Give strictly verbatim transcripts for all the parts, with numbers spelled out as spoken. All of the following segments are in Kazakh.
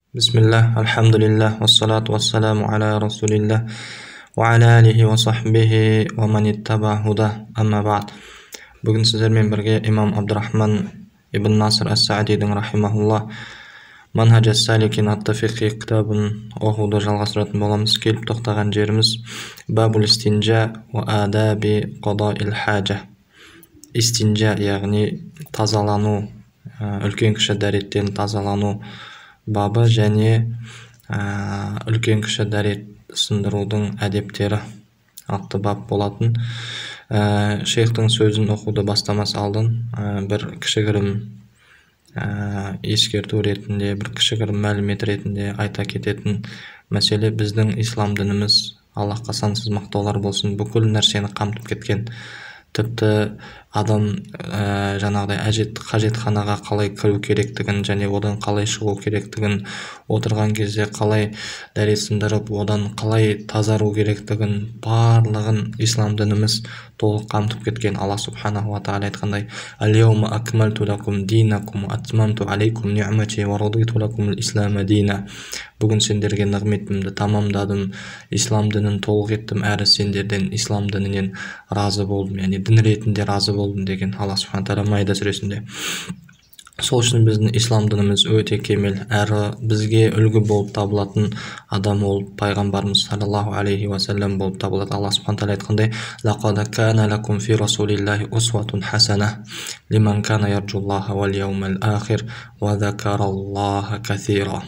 Bismillah, alhamdulillah, wassalatu wassalamu ala rasulillah wa ala alihi wa sahbihi wa man ittaba huda, amma ba'd. Бүгін сіздермен бірге имам Абдурахман ибн Наср ас-Саадидің рахимахуллах Манхаж ас-Саликин атты фиқи кітабын оқуды жалғастыратын боламыз. Келіп тоқтаған жеріміз Бабул истинжа ва адаби қадаил хаджа. Истинжа, яғни тазалану, үлкен кіші дәреттен тазалану бабы және үлкен кіші дәрет сындырудың әдептері атты бап болатын. Шейхтің сөзін оқуды бастамас алдын бір кішігірім ескерту ретінде, бір кішігірім мәлімет ретінде айта кететін мәселе: біздің ислам дініміз, Аллахқа сансыз мақтаулар болсын, бүкіл нәрсені қамтып кеткен. Тіпті адам ә, жаңағыдай әжет қажетханаға қалай кіру керектігін және одан қалай шығу керектігін, отырған кезде қалай дәрет сындырып, одан қалай тазару керектігін барлығын ислам дініміз толық қамтып кеткен. Алла субханаху ва тағала айтқандай: «Ал-яума акмалту лакум динакум ва атмамту алейкум ниъмати ва радиту лакум ал-ислама дина». Бүгін сендерге нығметімді тамамдадым, ислам дінін толық еттім, әрі сендерден ислам дінінен разы болдым, яғни дін ретінде разы болдым деген Алла субхана тағала Майда сүресінде. Сол үшін біздің ислам дініміз өте кемел, әрі бізге үлгі болып табылатын адам ол пайғамбарымыз саллаллаху алейхи ва саллям болып табылады. Алла субхана тағала айтқандай: «Лақад кана лакум фи расулиллахи усватун хасана лиман кана ярджуллаха вал яумал ахир ва закараллаха касира».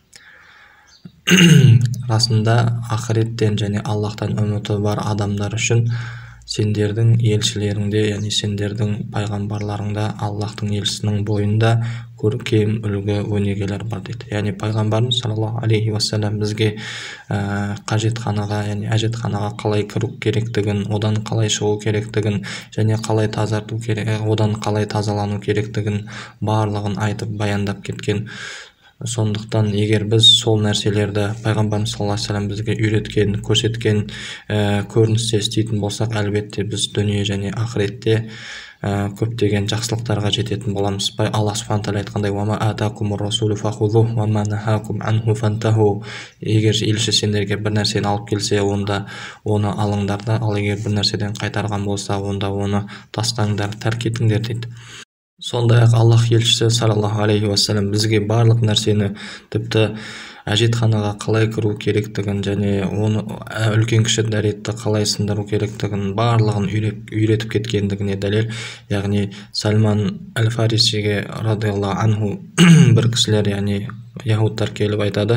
Расында ақыреттен және Аллахтан үміті бар адамдар үшін сендердің елшілеріңде, яғни сендердің пайғамбарларыңда, Аллахтың елшісінің бойында көркем үлгі өнегелер бар дейді. Яғни пайғамбарымыз саллаллаху алейхи уассалам бізге ә, қажетханаға, яғни әжетханаға қалай кіру керектігін, одан қалай шығу керектігін және қалай тазарту керек, одан қалай тазалану керектігін барлығын айтып баяндап кеткен. Сондықтан егер біз сол нәрселерді пайғамбарымыз саллаллаху алейхи ва саллям бізге үйреткен, көрсеткен ә, көріністе істейтін болсақ, әлбетте біз дүние және ақыретте ә, көптеген жақсылықтарға жететін боламыз. Алла субхана тағала айтқандай: «Уама атакумур расулу фахузух, уама нахакум анху фантаху». Егер елші сендерге бір нәрсені алып келсе, онда оны алыңдар да, ал егер бір нәрседен қайтарған болса, онда оны тастаңдар, тәрк етіңдер дейді. Сондай-ақ Аллах елшісі саллаллаху алейхи ва саллям бізге барлық нәрсені, тіпті әжетханаға қалай кіру керектігін және оны үлкен кіші дәретті қалай сындыру керектігін барлығын үйретіп кеткендігіне дәлел. Яғни Сальман әл-Фарисиге радиаллаху анху бір кісілер, яғни яһудтар келіп айтады: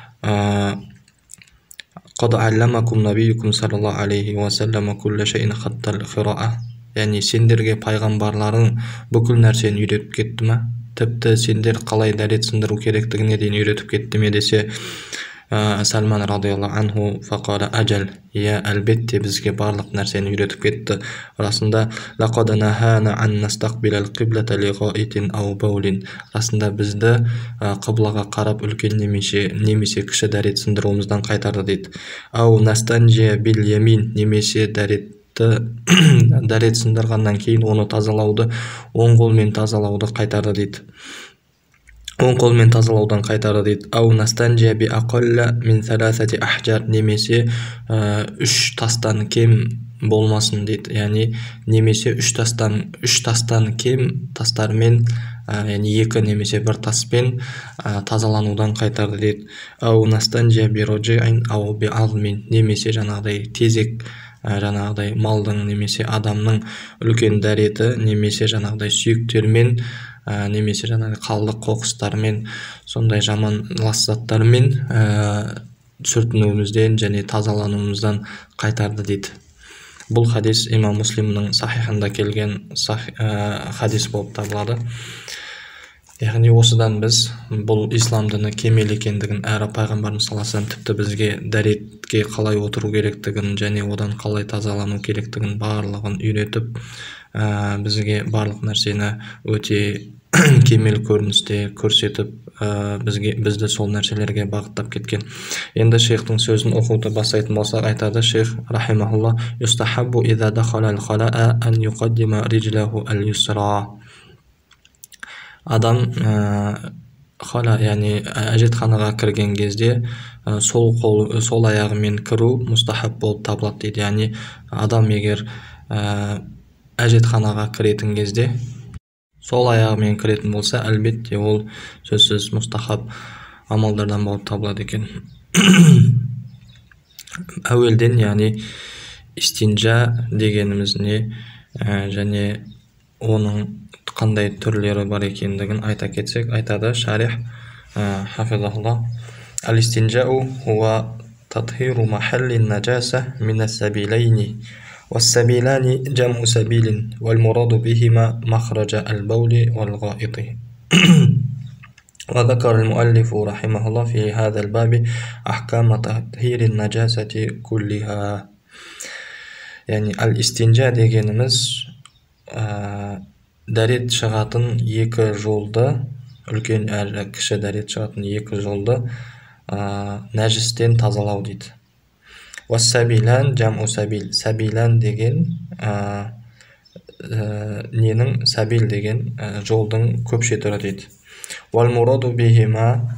«Қад алламакум набиюкум саллаллаху алейхи ва саллям кулла шайин хаттал қира'a». Яғни сендерге пайғамбарларың бүкіл нәрсені үйретіп кетті ме? Тіпті сендер қалай дәрет сындыру керектігіне дейін үйретіп кетті ме десе, Сальман радиаллаху анху фақала: «Ажал, иә, әлбетте бізге барлық нәрсені үйретіп кетті. Расында лақад нахана ан настақбилал қиблата лиғаитин ау баулин». Расында бізді қыблаға қарап үлкен немесе немесе кіші дәрет сындыруымыздан қайтарды дейді. Ау настанжия бил ямин, немесе дәрет дәрет сындырғаннан кейін оны тазалауды, оң қолмен тазалауды қайтарды дейді. Оң қолмен тазалаудан қайтарды дейді. Ау настанжия би ақалла мин саласати ахжар, немесе үш тастан кем болмасын дейді. Яғни немесе үш тастан үш тастан кем тастармен, яғни екі немесе бір таспен тазаланудан қайтарды дейді. Ау настанжия би роджиин ау би алмин, немесе жаңағыдай тезек, жаңағыдай малдың немесе адамның үлкен дәреті, немесе жаңағыдай сүйектермен, немесе жаңағыдай қалдық қоқыстармен, сондай жаман лассаттармен сүртінуімізден және тазалануымыздан қайтарды дейді. Бұл хадис имам Муслимнің сахихында келген хадис болып табылады. Яғни осыдан біз бұл ислам діні кемел екендігін, әрі пайғамбарымыз саллаллаху алейхи ва саллям тіпті бізге дәретке қалай отыру керектігін және одан қалай тазалану керектігін барлығын үйретіп, бізге барлық нәрсені өте кемел көріністе көрсетіп, бізге бізді сол нәрселерге бағыттап кеткен. Енді шейхтің сөзін оқуды бастайтын болсақ, айтады шейх рахимахулла: «Юстахаббу иза дахала ал-хала'a ан юқаддима риджлаху ал-юсра». Адам хала, яғни әжетханаға кірген кезде сол қол, сол аяғымен кіру мұстахаб болып табылады дейді. Яғни адам егер әжетханаға кіретін кезде сол аяғымен кіретін болса, әлбетте ол сөзсіз мұстахаб амалдардан болып табылады екен. Әуелден, яғни истинжа дегеніміз не және оның қандай түрлері бар екендігін айта кетсек, айтады шарих хафизахуллах: Ал-истинжау хуа татхиру махаллин наджаса мин ас-сабилайни вас-сабилани джаму сабилин вал мураду бихима махраджа ал-баули вал гаити. وذكر المؤلف رحمه الله في هذا الباب أحكام تطهير النجاسة كلها. Yani al-istinja дегеніміз дәрет шығатын екі жолды, үлкен әрі кіші дәрет шығатын екі жолды нәжістен тазалау дейді. Уассабилан джаму сабил. Сабилан деген ненің, сабил деген жолдың көпше түрі дейді. Вал мураду бихима,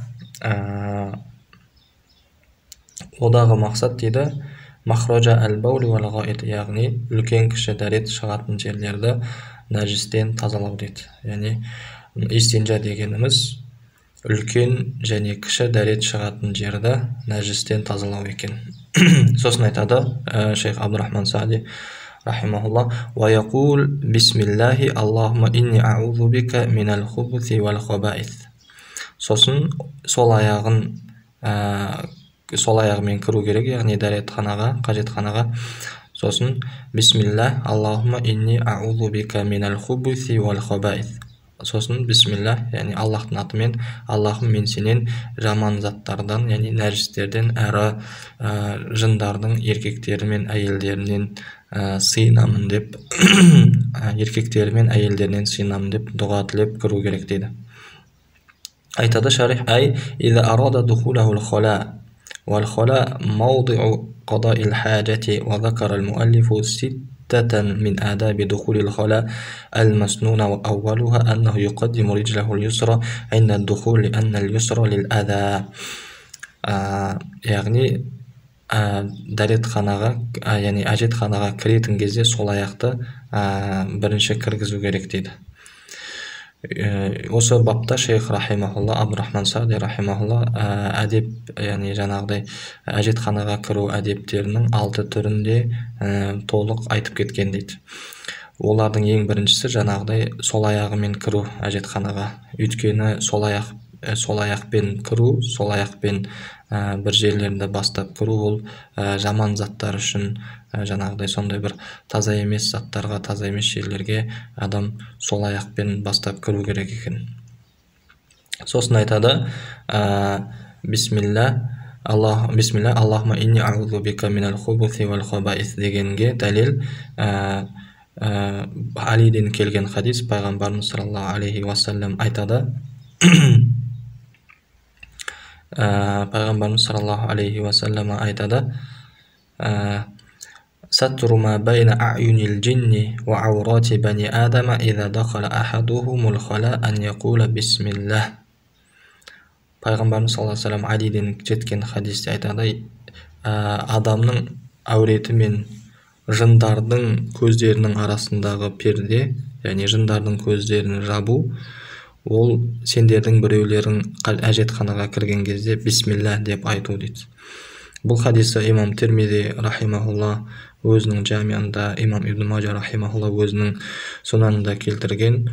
одағы мақсат дейді махраджа ал-баули вал гаити, яғни үлкен кіші дәрет шығатын жерлерді нәжістен тазалау дейді. Яғни истинжа дегеніміз үлкен және кіші дәрет шығатын жерді нәжістен тазалау екен. Сосын айтады шейх Абдурахман Саади рахимахуллах: ва яқул бисмиллахи аллахума инни аузу бика минал хубуси вал хабаис. Сосын сол аяғын сол аяғымен кіру керек, яғни дәретханаға, қажетханаға. Сосын бисмиллах аллахума инни аузу бика минал хубуси вал хабаис. Сосын бисмиллах, яғни Аллахтың атымен: Аллахым, мен сенен жаман заттардан, яғни нәжістерден әрі жындардың еркектері мен әйелдерінен сыйынамын деп еркектері мен әйелдерінен сыйынамын деп дұға тілеп кіру керек дейді. Айтады шарих: ай иза арада духулахул хала вал хала маудиу қадаил хаджати ва закара ал-муаллифу sittatan min adabi dukhulil khala al-masnuna wa awwaluha annahu yuqaddimu rijlahu al-yusra 'inda ad-dukhul li anna al-yusra lil-adha. Яғни дәретханаға, яғни әжетханаға кіретін кезде сол аяқты бірінші кіргізу керек дейді. Осы бапта шейх рахимахулла, Абдурахман Саади рахимахулла әдеп, яғни жаңағыдай әжетханаға кіру әдептерінің алты түрінде толық айтып кеткен дейді. Олардың ең біріншісі жаңағыдай сол аяғымен кіру әжетханаға. Өйткені сол аяқ сол аяқпен кіру, сол аяқпен бір жерлерді бастап кіру ол жаман заттар үшін, жаңағыдай сондай бір таза емес заттарға, таза емес жерлерге адам сол аяқпен бастап кіру керек екен. Сосын айтады бисмилла Аллах бисмилла Аллахума инни аузу бика минал хубуси вал хабаис дегенге дәлел Алиден келген хадис, пайғамбарымыз саллаллаху алейхи уассалам айтады. Пайғамбарымыз саллаллаху алейхи уассалам айтады: сатру ма байна а'юнил джинни ва аурати бани адама иза дахала ахадухумул хала ан яқула бисмиллах. Пайғамбарымыз саллаллаху алейхи уассалам Алиден жеткен хадисте айтады: адамның әуреті мен жындардың көздерінің арасындағы перде, яғни жындардың көздерін жабу, ол сендердің біреулерің әжетханаға кірген кезде бисмилла деп айту дейді. Бұл хадисті имам Тирмизи рахимахулла өзінің жамианда, имам Ибн Мажа рахимахулла өзінің сунанында келтірген.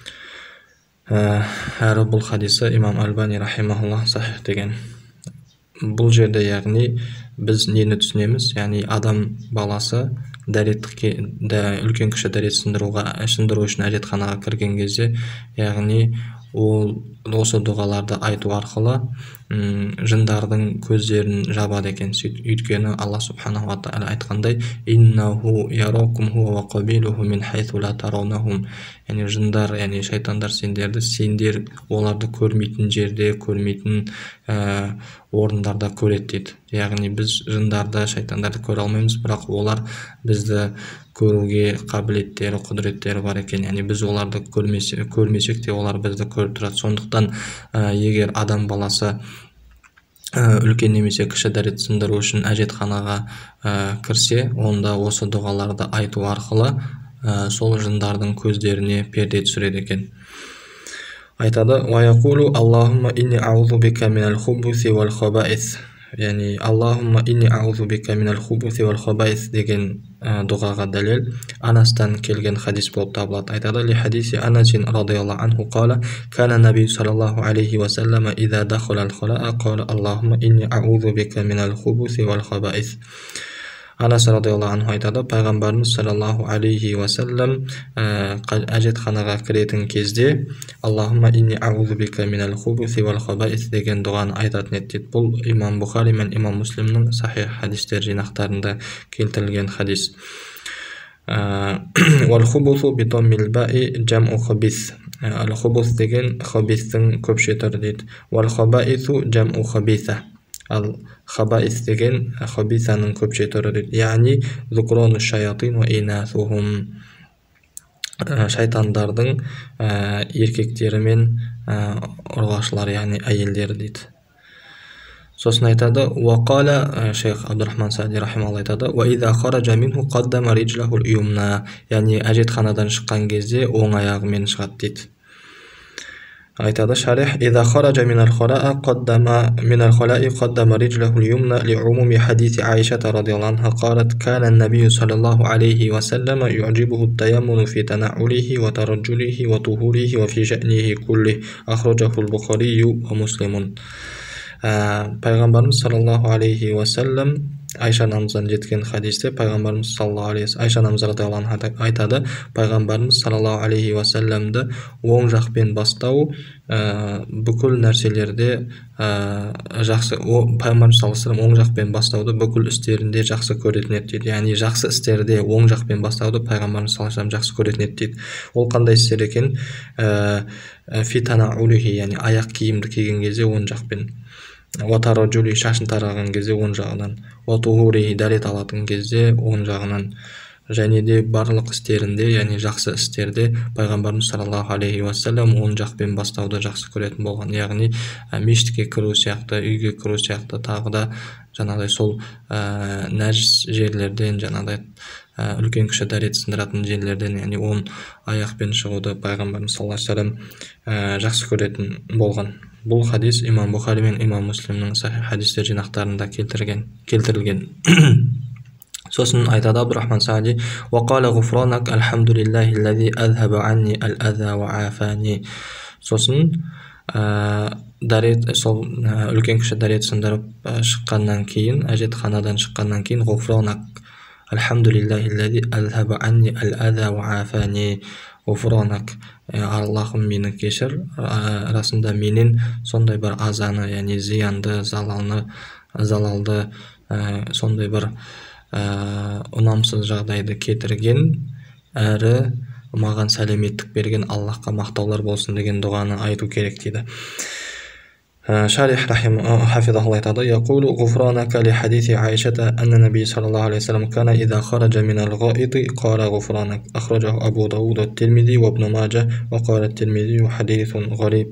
Әрі бұл хадисті имам Албани рахимахулла сахих деген. Бұл жерде яғни біз нені түсінеміз? Яғни адам баласы дәретке, үлкен кіші дәрет сындыруға, сындыру үшін әжетханаға кірген кезде, яғни ол осы дұғаларды айту арқылы жындардың көздерін жабады екен. Өйткені Алла субханаху ва тағала айтқандай: иннаху яракум хуа ва қабилуху мин хайсу ла тараунахум. Яғни жындар, яғни шайтандар сендерді, сендер оларды көрмейтін жерде, көрмейтін орындарда көреді дейді. Яғни біз жындарды, шайтандарды көре алмаймыз, бірақ олар бізді көруге қабілеттері, құдіреттері бар екен. Яғни біз оларды көрмесек те олар бізді көріп тұрады. Сондықтан Сондықтан егер адам баласы үлкен немесе кіші дәрет сындыру үшін әжетханаға кірсе, онда осы дұғаларды айту арқылы сол жындардың көздеріне перде түсіреді екен. Айтады: «Ва яқулу Аллахумма инни аузу бика минал хубуси вал хабаис». Яғни Аллахумма инни аузу бика минал хубуси вал хабаис деген дұғаға дәлел Анастан келген хадис болып табылады. Айтады: «Ли хадиси Анасин радияллаху анху қала, кана наби саллаллаху алейхи ва саллама иза дахала ал-халаа қала Аллахумма инни аузу бика минал хубуси вал хабаис». Анас радияллаху анху айтады: пайғамбарымыз саллаллаху алейхи ва саллам әжетханаға кіретін кезде Аллахумма инни аузу бика минал хубуси вал хабаис деген дұғаны айтатын еді. Бұл имам Бухари мен имам Муслимнің сахих хадистер жинақтарында келтірілген хадис. Вал хубусу битоммил баи джаму хабис. Ал хубус деген хабистің көпше түрі дейді. Вал хабаису джаму хабиса. Ал хабаис деген хабисаның көпше түрі дейді. Яғни зукрону шаятин ва инасухум. Шайтандардың еркектері мен ұрғашылар, яғни әйелдері дейді. Сосын айтады: «Уақала», шейх Абдурахман Саади рахималла айтады: «Ва иза хараджа минху қаддама риджлахул юмна». Яғни әжетханадан шыққан кезде оң аяғымен шығады дейді. Айтады шарих: «Иза хараджа минал халаа қаддама минал халаи қаддама риджлахул юмна ли умуми хадиси Айшата радияллаху анха қалат кана набию саллаллаху алейхи ва саллама юджибуху таяммуну фи танаулихи ва тараджулихи ва тухурихи ва фи шаънихи куллих ахраджахул Бухарию ва Муслимун». Пайғамбарымыз саллаллаху алейхи ва саллам Айша анамыздан жеткен хадисте пайғамбарымыз саллаллаху алейхи Айша анамыз радияллаху анха айтады: пайғамбарымыз саллаллаху алейхи ва салламды оң жақпен бастау бүкіл нәрселерде жақсы, пайғамбарымыз саллаллаху алейхи ва саллам оң жақпен бастауды бүкіл істерінде жақсы көретін еді дейді. Яғни жақсы істерде оң жақпен бастауды пайғамбарымыз саллаллаху алейхи ва саллам жақсы көретін еді дейді. Ол қандай істер екен? Фитана улихи, яғни аяқ киімді киген кезде оң жақпен, Ватараджули, шашын тараған кезде оң жағынан, Ватухури, дәрет алатын кезде оң жағынан, және де барлық істерінде, яғни жақсы істерде пайғамбарымыз саллаллаху алейхи ва саллам оң жақпен бастауды жақсы көретін болған. Яғни мешітке кіру сияқты, үйге кіру сияқты, тағы да жаңағыдай сол нәжіс жерлерден, жаңағыдай үлкен кіші дәрет сындыратын жерлерден, яғни оң аяқпен шығуды пайғамбарымыз саллаллаху алейхи ва саллам жақсы көретін болған. Бұл хадис имам Бухари мен имам Муслимнің сахих хадистер жинақтарында келтірілген. Сосын айтады Абдурахман Саади: «Вақала ғуфранак алхамдулиллахи лази азхаба анни ал-аза ва афани». Сосын дәрет, сол үлкен кіші дәрет сындырып шыққаннан кейін, әжетханадан шыққаннан кейін, ғуфранак алхамдулиллахи лази азхаба анни ал-аза ва афани. Ғуфранак, Аллахым мені кешір, расында менен сондай бір азаны, яғни зиянды, залалны, залалды, сондай бір ұнамсыз жағдайды кетірген, әрі маған сәлеметтік берген Аллахқа мақтаулар болсын деген дұғаны айту керек дейді. شارح رحمه حفظه الله تعالى يقول: غفرانك لحديث عائشة أن النبي صلى الله عليه وسلم كان إذا خرج من الغائط قال غفرانك. أخرجه أبو داود الترمذي وابن ماجه وقال الترمذي حديث غريب.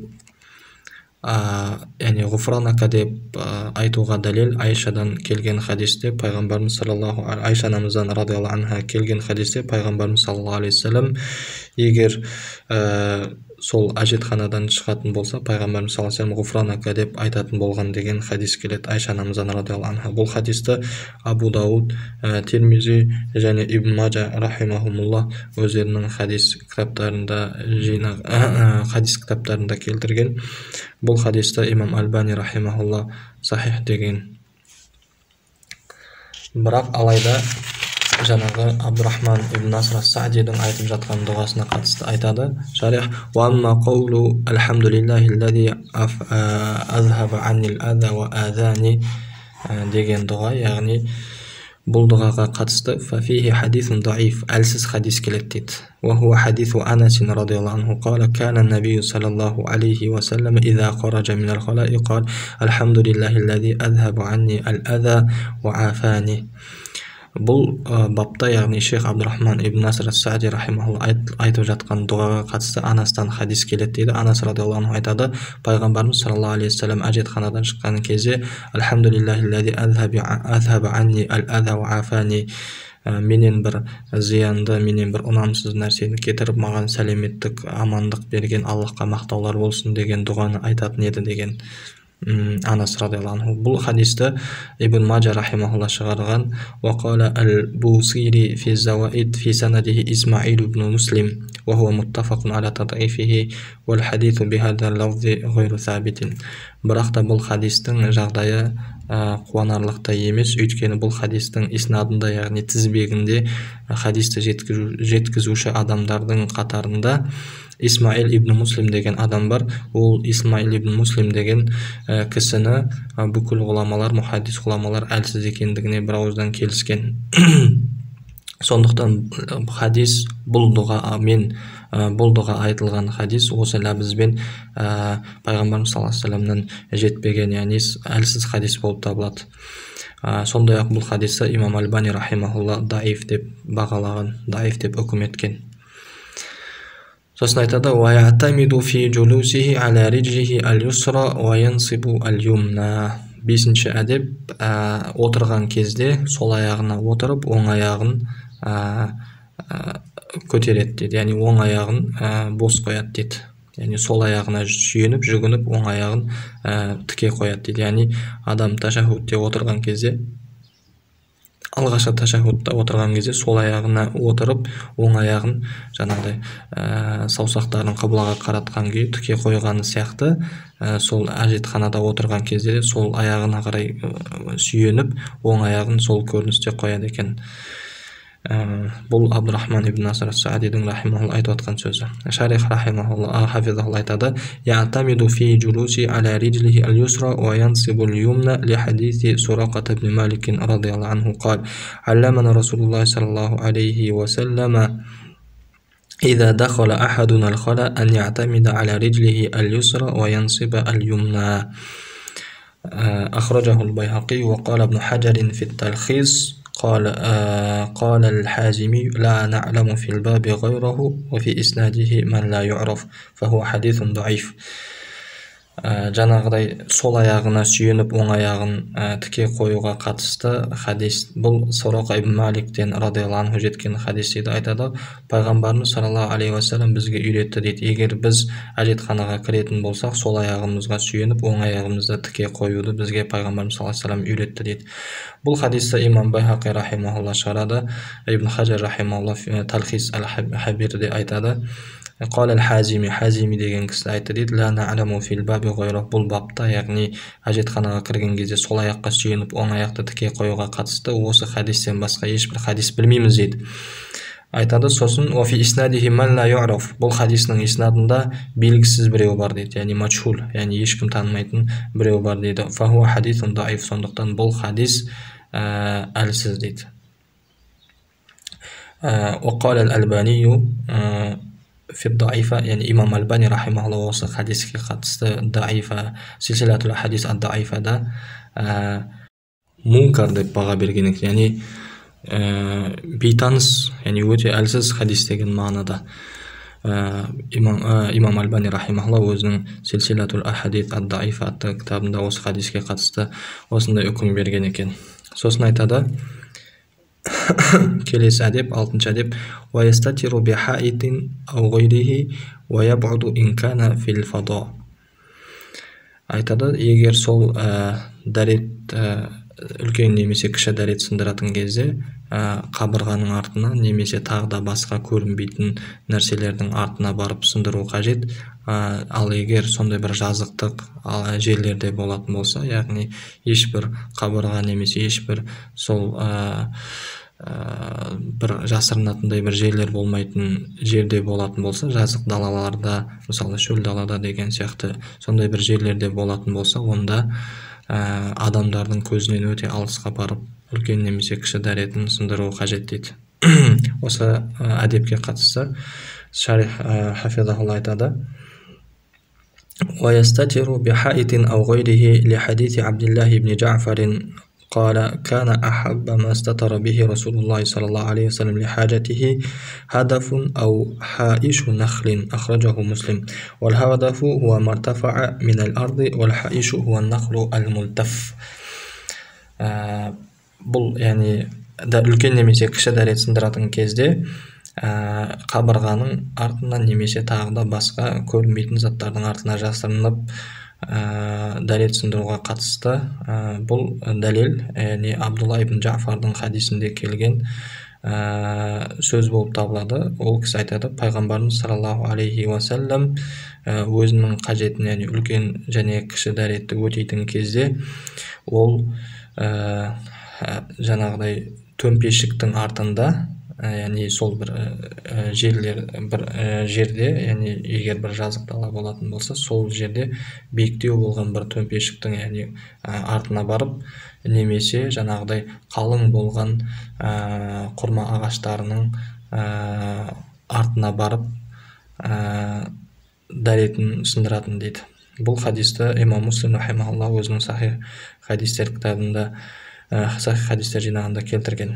яғни ғуфранака деп айтуға дәлел Айшадан келген хадисте пайғамбарымыз саллаллаху Айша анамыздан радиаллаху анха келген хадисте пайғамбарымыз саллаллаху алейхи вассалам егер сол әжетханадан шығатын болса пайғамбарымыз саллаллаху алейхи вассалам ғуфранака деп айтатын болған деген хадис келеді Айша анамыздан радиаллаху анха. Бұл хадисті Абу Дауд, Тирмизи және Ибн Маджа рахимахумулла өздерінің хадис кітаптарында жинақ хадис кітаптарында келтірген. Бұл хадисті имам Альбани рахимахулла сахих деген. Бірақ алайда жаңағы Абдурахман ибн Наср ас-Саадидің айтып жатқан дұғасына қатысты айтады. Шарих: «Ва амма қаулу алхамдулиллахи аллази азхаба аннил аза ва азани» деген дұға, яғни бұл дұғаға қатысты фафихи хадисун даиф, әлсіз хадис келеді дейді. Ва хуа хадису Анас радиаллаху анху қала кана набию саллаллаху алейхи ва саллам иза хараджа минал халаи қал алхамдулиллахи аллази азхаба анни ал-аза ва афани. Бұл бапта, яғни Шейх Абдурахман ибн Наср ас-Саади рахимахулла айтып жатқан дұғаға қатысты Анастан хадис келеді дейді. Анас радиаллаху анху айтады, пайғамбарымыз саллаллаху алейхи вассалам әжетханадан шыққан кезде альхамдулиллахиллади азхаба анни ал-аза ва афани, менен бір зиянды, менен бір ұнамсыз нәрсені кетіріп маған сәлеметтік, амандық берген Аллахқа мақтаулар болсын деген дұғаны айтатын еді деген Анас радиаллаху анху. Бұл хадисті Ибн Маджа рахимахулла шығарған. Вақала ал-Бусири фи заваид фи санадихи Исмаил ибн Муслим ва хуа муттафақун аля тад'ифихи вал хадису бихадзал лафзи гайру сабитин. Бірақ та бұл хадистің жағдайы қуанарлықтай емес, өйткені бұл хадистің иснадында, яғни тізбегінде хадисті жеткізуші адамдардың қатарында Исмаил ибн Муслим деген адам бар. Ол Исмаил ибн Муслим деген кісіні бүкіл ғұламалар, мұхаддис ғұламалар әлсіз екендігіне бір ауыздан келіскен. Сондықтан хадис бұл дұға мен бұл дұға айтылған хадис осы ләбізбен пайғамбарымыз саллаллаху алейхи вассаламнан жетпеген, яғни әлсіз хадис болып табылады. Сондай-ақ бұл хадисті имам Албани рахимахулла даиф деп бағалаған, даиф деп үкім еткен. Сосын айтады: "Ва я'тамиду фи джулусихи аля риджлихи аль-юсра ва янсибу аль-юмна". Бесінші әдеп, отырған кезде сол аяғына отырып, оң аяғын көтереді дейді. Яғни оң аяғын бос қояды дейді. Яғни сол аяғына сүйеніп, жүгініп, оң аяғын тіке қояды дейді. Яғни адам ташахудте отырған кезде, алғашқы ташахудта отырған кезде сол аяғына отырып, оң аяғын жаңағыдай саусақтарын қыблаға қаратқан күйі тіке қойғаны сияқты, сол әжетханада отырған кезде сол аяғына қарай сүйеніп, оң аяғын сол көріністе қояды екен. Бұл Абдурахман ибн Наср ас-Саадидің рахимахулла айтып атқан сөзі. Шарих рахимахулла хафизахулла айтады: "Я'тамиду фи джулуси аля риджлихи аль-юсра ва янсибу аль-юмна ли хадиси Сурақат ибн Малик радиаллаху анху қал: алламана Расулуллах саллаллаху алейхи ва саллама إذا دخل أحدنا الخلاء أن يعتمد على رجله اليسرى وينصب اليمنى. أخرجه البيهقي وقال ابن حجر في التلخيص قال قال الحازمي لا نعلم في الباب غيره وفي إسناده من لا يعرف فهو حديث ضعيف. Жаңағыдай сол аяғына сүйеніп, оң аяғын тіке қоюға қатысты хадис. Бұл Сурақа ибн Маликтен радиаллаху анху жеткен хадис дейді. Айтады: пайғамбарымыз саллаллаху алейхи вассалам бізге үйретті дейді. Егер біз әжетханаға кіретін болсақ, сол аяғымызға сүйеніп, оң аяғымызды тіке қоюды бізге пайғамбарымыз саллаллаху алейхи вассалам үйретті дейді. Бұл хадисті имам Байхақи рахимахулла шығарады. Ибн Хаджар рахимахулла Талхис аль-Хабирде айтады: Қал аль-Хазими, Хазими деген кісі айтты дейді: ла на'ламу фил баби ғайрах. Бұл бапта, яғни әжетханаға кірген кезде сол аяққа сүйеніп, оң аяқты тіке қоюға қатысты осы хадистен басқа ешбір хадис білмейміз дейді. Айтады сосын: ва фи иснадихи ман ла ю'раф. Бұл хадисның иснадында белгісіз біреу бар дейді, яғни мачхул, яғни ешкім танымайтын біреу бар дейді. Фа хуа хадисун даиф. Сондықтан бұл хадис әлсіз дейді. Ва қал аль-Албани фи-даифа, яғни имам Албани рахимахулла осы хадиске қатысты даифа, силсилатул хадис ад-даифада мункар деп баға берген екен, яғни бейтаныс, яғни өте әлсіз хадис деген мағынада. Имам Албани рахимахулла өзінің силсилатул хадис ад-даифа атты кітабында осы хадиске қатысты осындай үкім берген екен. Сосын айтады: келесі әдеп, алтыншы әдеп: ва ястатиру би хаитин ау гайрихи ва яб'уду ин кана фил фада. Айтады, егер сол дәрет, үлкен немесе кіші дәрет сындыратын кезде қабырғаның артына немесе тағы да басқа көрінбейтін нәрселердің артына барып сындыру қажет. Ал егер сондай бір жазықтық жерлерде болатын болса, яғни ешбір қабырға немесе ешбір сол бір жасырынатындай бір жерлер болмайтын жерде болатын болса, жазық далаларда, мысалы шөл далада деген сияқты сондай бір жерлерде болатын болса, онда адамдардың көзінен өте алысқа барып үлкен немесе кіші дәретін сындыру қажет дейді. Осы әдепке қатысты Шарих хафизахулла айтады: ва ястатиру би хаитин ау гайрихи ли хадиси Абдуллах ибн Джафар قال كان أحب ما استتر به رسول الله صلى الله عليه وسلم لحاجته هدف أو حائش نخل أخرجه مسلم. والهدف هو ما ارتفع من الأرض والحائش هو النخل الملتف. آه бұл яғни үлкен немесе кіші дәрет сындыратын кезде ә, қабырғаның артынан немесе тағы да басқа көрінбейтін заттардың артына жасырынып ә, дәрет сындыруға қатысты. ә, бұл дәлел яғни Абдулла ибн Джафардың хадисінде келген ә, сөз болып табылады. Ол кісі айтады, пайғамбарымыз саллаллаху алейхи уассалам өзінің қажетін, яғни үлкен және кіші дәретті өтейтін кезде ол ә, жаңағыдай төмпешіктің артында, яғни сол бір ә, жерлер бір ә, жерде, яғни егер бір жазық дала болатын болса, сол жерде биіктеу болған бір төмпешіктің яғни ә, артына барып, немесе жаңағыдай қалың болған ә, құрма ағаштарының ә, артына барып ә, дәретін сындыратын дейді. Бұл хадисті имам Муслим рахимахуллах өзінің сахих хадистер кітабында, сахих хадистер жинағында келтірген.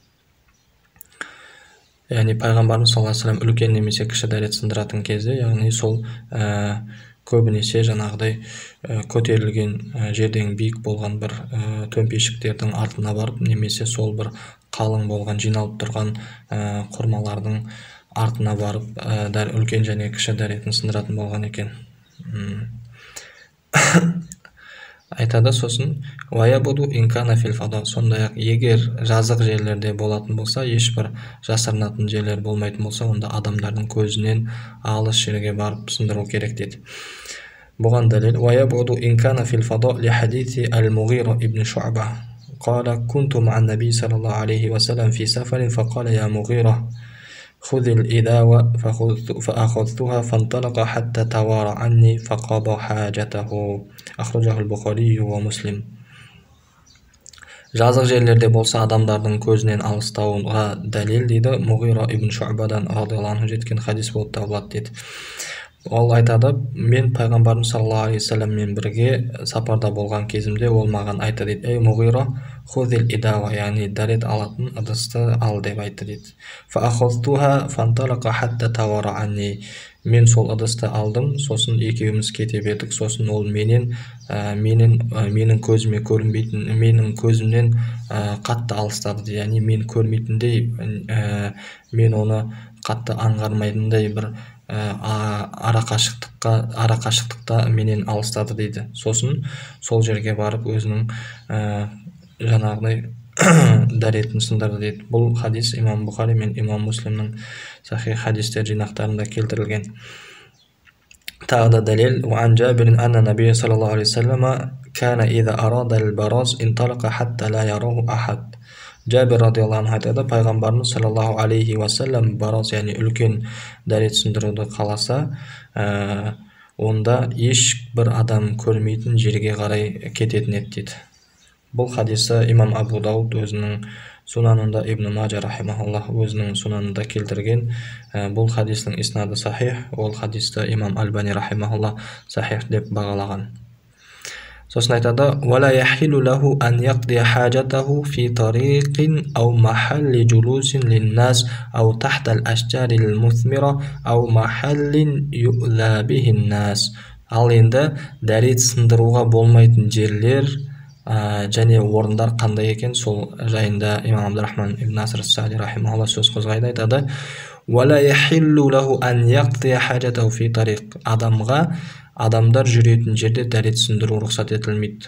Яғни пайғамбарымыз саллаллаху алейхи вассалам үлкен немесе кіші дәрет сындыратын кезде, яғни сол ә, көбінесе жаңағыдай ә, көтерілген ә, жерден биік болған бір ә, төмпешіктердің артына барып, немесе сол бір қалың болған, жиналып тұрған ә, құрмалардың артына барып ә, дәр, үлкен және кіші дәретін сындыратын болған екен. Айтады сосын уаябуду инкана фил фада, сондай-ақ егер жазық жерлерде болатын болса, ешбір жасырынатын жерлер болмайтын болса, онда адамдардың көзінен алыс жерге барып сындыру керек деді. Бұған дәлел уаябуду инкана фил фада ли хадиси ал-Муғира ибн Шуъба قال كنت مع النبي صلى الله عليه وسلم في سفر فقال يا مغيرة خذ الإداوة فأخذتها فانطلق حتى توارى عني فقضى حاجته أخرجه البخاري ومسلم. Жазық жерлерде болса адамдардың көзінен алыстауға дәлел дейді Муғира ибн Шуъбадан радиаллаху анху жеткен хадис болып табылады дейді. Ол айтады, мен пайғамбарым саллаллаху алейхи вассаламмен бірге сапарда болған кезімде ол маған айтты дейді, ей Муғира, хузил идава, яғни дәрет алатын ыдысты ал деп айтты дейді. Фаахузтуха фанталақа хатта тавара анни, мен сол ыдысты алдым, сосын екеуміз кете бердік, сосын ол менен ә, менің ә, менің көзіме көрінбейтін, менің көзімнен ә, қатты алыстады, яғни мен көрмейтіндей, ә, мен оны қатты аңғармайтындай бір ара қашықтыққа ара қашықтықта менен алыстады дейді. Сосын сол жерге барып өзінің ә, жаңағыдай дәретін сындырды дейді. Бұл хадис имам Бұхари мен имам Муслимнің сахих хадистер жинақтарында келтірілген. Тағы да дәлел уан Джабирин анна набия саллаллаху алейхи вассалама кана иза арада ал-бараз инталақа хатта ла яраху ахад. Джабир радиаллаху анху айтады, пайғамбарымыз саллаллаху алейхи вассалам бараз, яғни үлкен дәрет сындыруды қаласа, ә, онда еш бір адам көрмейтін жерге қарай кететін еді дейді. Бұл хадисі имам Абу Дауд өзінің сунанында, Ибн Маджа рахимахуллах өзінің сунанында келтірген. Ә, бұл хадистің иснады сахих, ол хадисті имам Альбани рахимахуллах сахих деп бағалаған. Сосын айтады, وَلَا يَحِلُّ لَهُ أَنْ يَقْضِيَ حَاجَتَهُ فِي طَرِيقٍ أَوْ مَحَلِّ جُلُوسٍ لِلنَّاسِ أَوْ تَحْتَ الْأَشْجَارِ الْمُثْمِرَةِ أَوْ مَحَلٍّ يُؤْذَى بِهِ النَّاسِ. Ал енді дәрет сындыруға болмайтын жерлер ә, және орындар қандай екен, сол жайында имам Абдурахман ибн Наср ас-Саади рахимахуллах сөз қозғайды. Айтады, وَلَا يَحِلُّ لَهُ أَنْ يَقْضِيَ حَاجَتَهُ فِي طَرِيقٍ. Адамға адамдар жүретін жерде дәрет сындыру рұқсат етілмейді.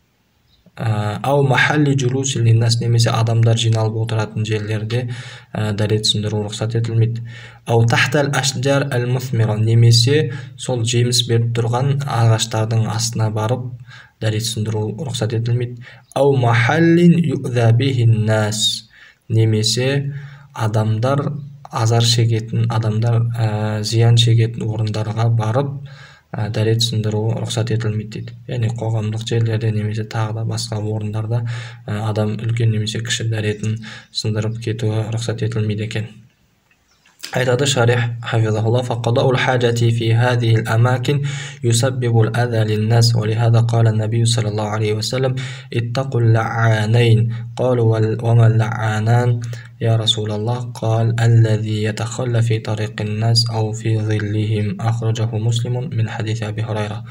Ау махалли жулуси линнас, немесе адамдар жиналып отыратын жерлерде ә, дәрет сындыру рұқсат етілмейді. Ау тахтал ашджар ал-мусмира, немесе сол жеміс беріп тұрған ағаштардың астына барып дәрет сындыру рұқсат етілмейді. Ау махаллин юза бихин нас, немесе адамдар азар шегетін, адамдар ә, зиян шегетін орындарға барып дәрет сындыру рұқсат етілмейді дейді. Яғни қоғамдық жерлерде немесе тағы да басқа орындарда адам үлкен немесе кіші дәретін сындырып кетуі рұқсат етілмейді екен. Айтады шарих حفظه فقضاء الحاجة في هذه الأماكن يسبب الأذى للناس ولهذا قال النبي صلى الله عليه وسلم اتقوا اللعانين قالوا وما اللعانان يا رسول الله قال الذي يتخلى في طريق الناس أو في ظلهم أخرجه مسلم من حديث أبي هريرة.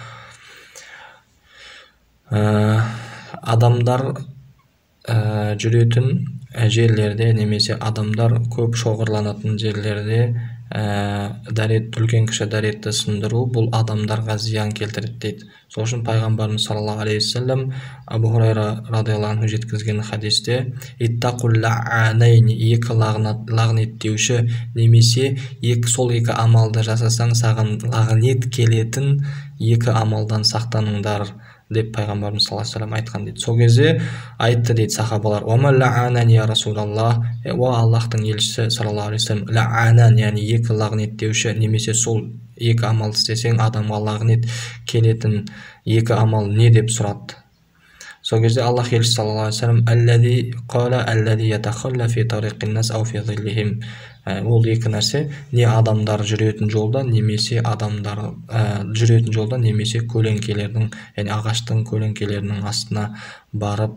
Адамдар жүретін жерлерде немесе адамдар көп шоғырланатын жерлерде дәрет, үлкен кіші дәретті сындыру бұл адамдарға зиян келтіреді дейді. Сол үшін пайғамбарымыз саллаллаху алейхи вассалам Абу Хурайра радиаллаху анху жеткізген хадисте иттақул ла'анайни, екі лағнеттеуші немесе екі сол екі амалды жасасаң саған лағнет келетін екі амалдан сақтаныңдар деп пайғамбарымыз саллаллаху алейхи вассалам айтқан дейді. Сол кезде айтты дейді сахабалар: "Уама ла'анан я Расулаллах", о Аллахтың елшісі саллаллаху алейхи вассалам, ла'анан яғни екі лағнеттеуші немесе сол екі амал істесең адамға лағнет келетін екі амал не деп сұрады. Сол кезде Аллах елшісі саллаллаху алейхи вассалам аллази қала аллази ятахалла фи тариқин нас ау фи зиллихим, ол екі нәрсе не адамдар жүретін жолда немесе адамдар жүретін жолда немесе көлеңкелердің, яғни ағаштың көлеңкелерінің астына барып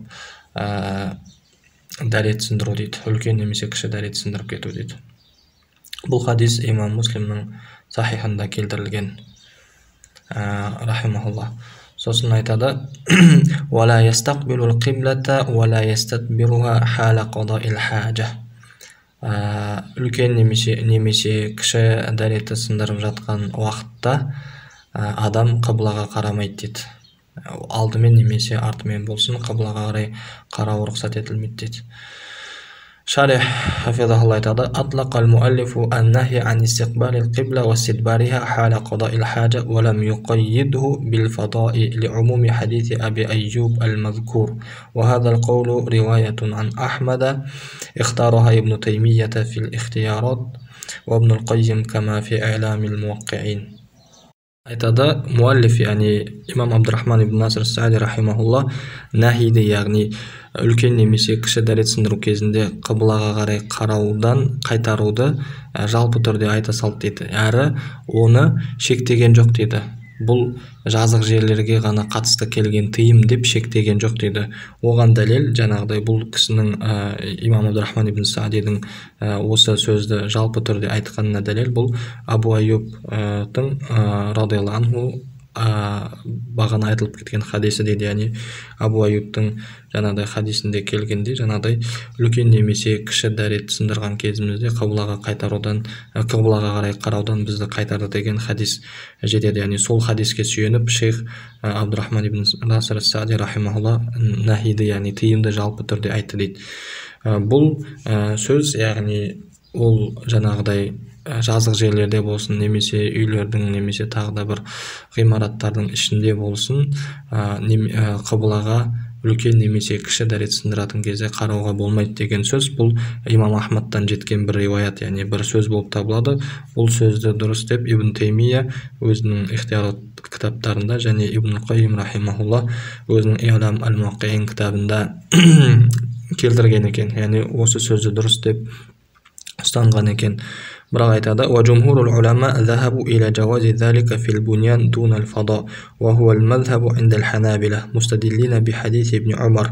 дәрет сындыру дейді. Үлкен немесе кіші дәрет сындырып кету дейді. Бұл хадис имам Муслимнің сахихында келтірілген, рахимахуллах. Сосын айтады: "Вала ястақбилул қиблата вала ястадбируха хала қадаил хаджа". Үлкен немесе немесе кіші дәретті сындырып жатқан уақытта адам қыблаға қарамайды дейді. Алдымен немесе артымен болсын қыблаға қарай қарау рұқсат етілмейді дейді. Шарих хафизахуллах айтады: "Атлақал муаллифу ан-нахи ан истиқбали ал-қибла ва истидбариха хала қадаил хаджа ва лам юқаййидху бил фадаи ли умуми хадиси Аби Айюб ал-мазкур ва хаза ал-қаулу риваятун ан Ахмада ихтараха Ибн Таймийята фил ихтиярат ва Ибн ал-Қаййим кама фи И'лами ал-муаққиин". Айтады муаллиф, яғни имам Абдурахман ибн Насир Саади рахимахулла, нахиді, яғни үлкен немесе кіші дәрет сындыру кезінде қыблаға қарай қараудан қайтаруды жалпы түрде айта салды дейді. Әрі оны шектеген жоқ дейді. Бұл жазық жерлерге ғана қатысты келген тыйым деп шектеген жоқ дейді. Оған дәлел жаңағыдай бұл кісінің имам Абдурахман ибн Саадидің осы сөзді жалпы түрде айтқанына дәлел бұл Абу Айюбтың радиаллаху анху бағана айтылып кеткен хадисі дейді. Яғни Абу Айюбтың жаңағыдай хадисінде келгенде жаңағыдай үлкен немесе кіші дәрет сындырған кезімізде қыблаға қайтарудан қыблаға қарай қараудан бізді қайтарды деген хадис жетеді. Яғни сол хадиске сүйеніп шейх Абдурахман ибн Насир Саади рахимахулла нахиді, яғни тыйымды жалпы түрде айтты дейді. Бұл сөз, яғни ол жаңағыдай жазық жерлерде болсын немесе үйлердің немесе тағы да бір ғимараттардың ішінде болсын қыблаға үлкен немесе кіші дәрет сындыратын кезде қарауға болмайды деген сөз бұл имам Ахмадтан жеткен бір риуаят, яғни бір сөз болып табылады. Бұл сөзді дұрыс деп Ибн Таймия өзінің ихтиярат кітаптарында және Ибн ал-Қаййим рахимахулла өзінің И'лам ал-Муаққиин кітабында келтірген екен. Яғни осы сөзді дұрыс деп ұстанған екен. Бірақ айтады: "Ва жумхурул улама захабу иля джавази залика фил буньян дун ал-фада ва хува ал-мазхабу инда al-ханабила мустадиллина би хадиси Ибн Умар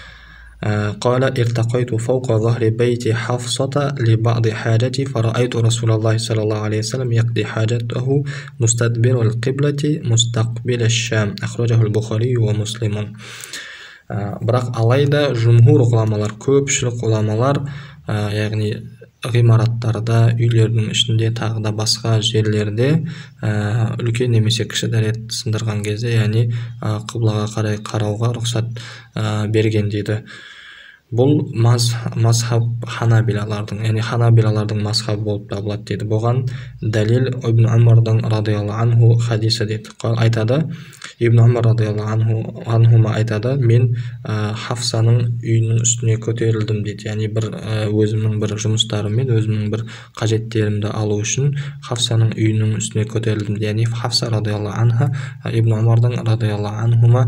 قال ارتقيت فوق ظهر بيت حفصة لبعض حاجتي فرأيت رسول الله صلى الله عليه وسلم يقضي حاجته مستدبر القبلة مستقبل الشام أخرجه البخاري ومسلم". Бірақ алайда жумхур ғұламалар, көпшілік ғұламалар, яғни ғимараттарда, үйлердің ішінде тағы да басқа жерлерде үлкен немесе кіші дәрет сындырған кезде, яғни қыблаға қарай қарауға рұқсат берген дейді. Бұл мазхаб ханабилалардың, яғни ханабилалардың мазхабы болып табылады дейді. Бұған дәлел Ибн Умардан радиаллаху анху хадисі дейді. Айтады, Ибн Умар радиаллаху анхума айтады: "Мен Хафсаның үйінің үстіне көтерілдім" дейді. Яғни бір өзімнің бір жұмыстарыммен, өзімнің бір қажеттерімді алу үшін Хафсаның үйінің үстіне көтерілдім. Яғни Хафса радиаллаху анха Ибн Умардан радиаллаху анхума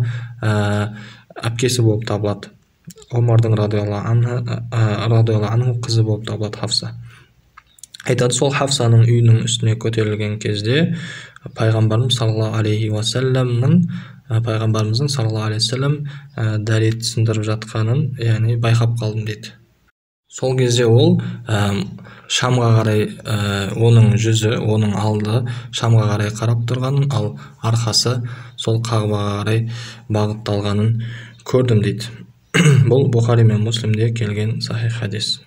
әпкесі болып табылады. Омардың радиаллаху анху қызы болып табылады Хафса. айтады, сол Хафсаның үйінің үстіне көтерілген кезде пайғамбарымыз саллаллаху алейхи уассаламның пайғамбарымыздың саллаллаху алейхи уассалам дәрет сындырып жатқанын, яғни байқап қалдым дейді. Сол кезде ол Шамға қарай, оның жүзі, оның алды Шамға қарай қарап тұрғанын, ал арқасы сол Қағбаға қарай бағытталғанын көрдім дейді. Бұл Бұхари мен Муслимде келген сахих хадис.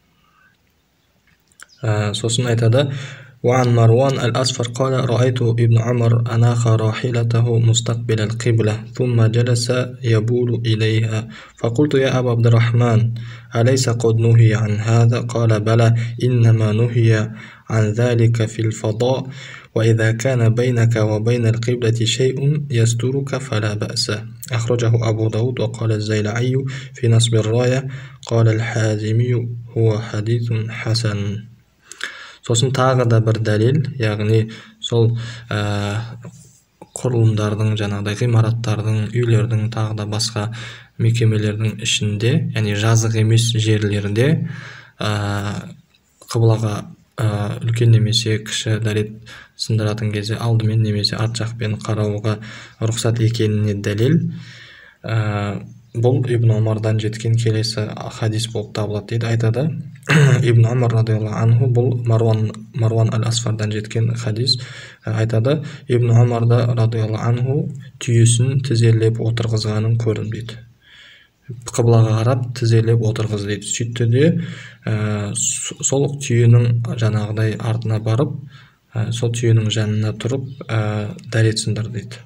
Сосын айтады: وعن مروان الأصفر قال رأيت ابن عمر أناخ راحلته مستقبل القبلة ثم جلس يبول إليها فقلت يا أبا عبد الرحمن أليس قد نهي عن هذا؟ قال بلى إنما نهي عن ذلك في الفضاء وإذا كان بينك وبين القبلة شيء يسترك فلا بأس. أخرجه أبو داود وقال الزيلعي في نصب الراية قال الحازمي هو حديث حسن. Сосын тағы да бір дәлел, яғни сол құрылымдардың, жаңағыдай ғимараттардың, үйлердің, тағы да басқа мекемелердің ішінде, яғни жазық емес жерлерде қыблаға үлкен немесе кіші дәрет сындыратын кезде алдымен немесе арт жақпен қарауға рұқсат екеніне дәлел бұл Ибн Омардан жеткен келесі хадис болып табылады дейді. Айтады, Ибн Омар радиаллаху анху, бұл Марван Марван аль-Асфардан жеткен хадис. Айтады, Ибн Омарда радиаллаху анху түйесін тізерлеп отырғызғанын көрдім дейді. Қыблаға қарап тізерлеп отырғыз дейді. Сөйтті де сол түйенің жаңағыдай артына барып, сол түйенің жанына тұрып дәрет сындырды дейді.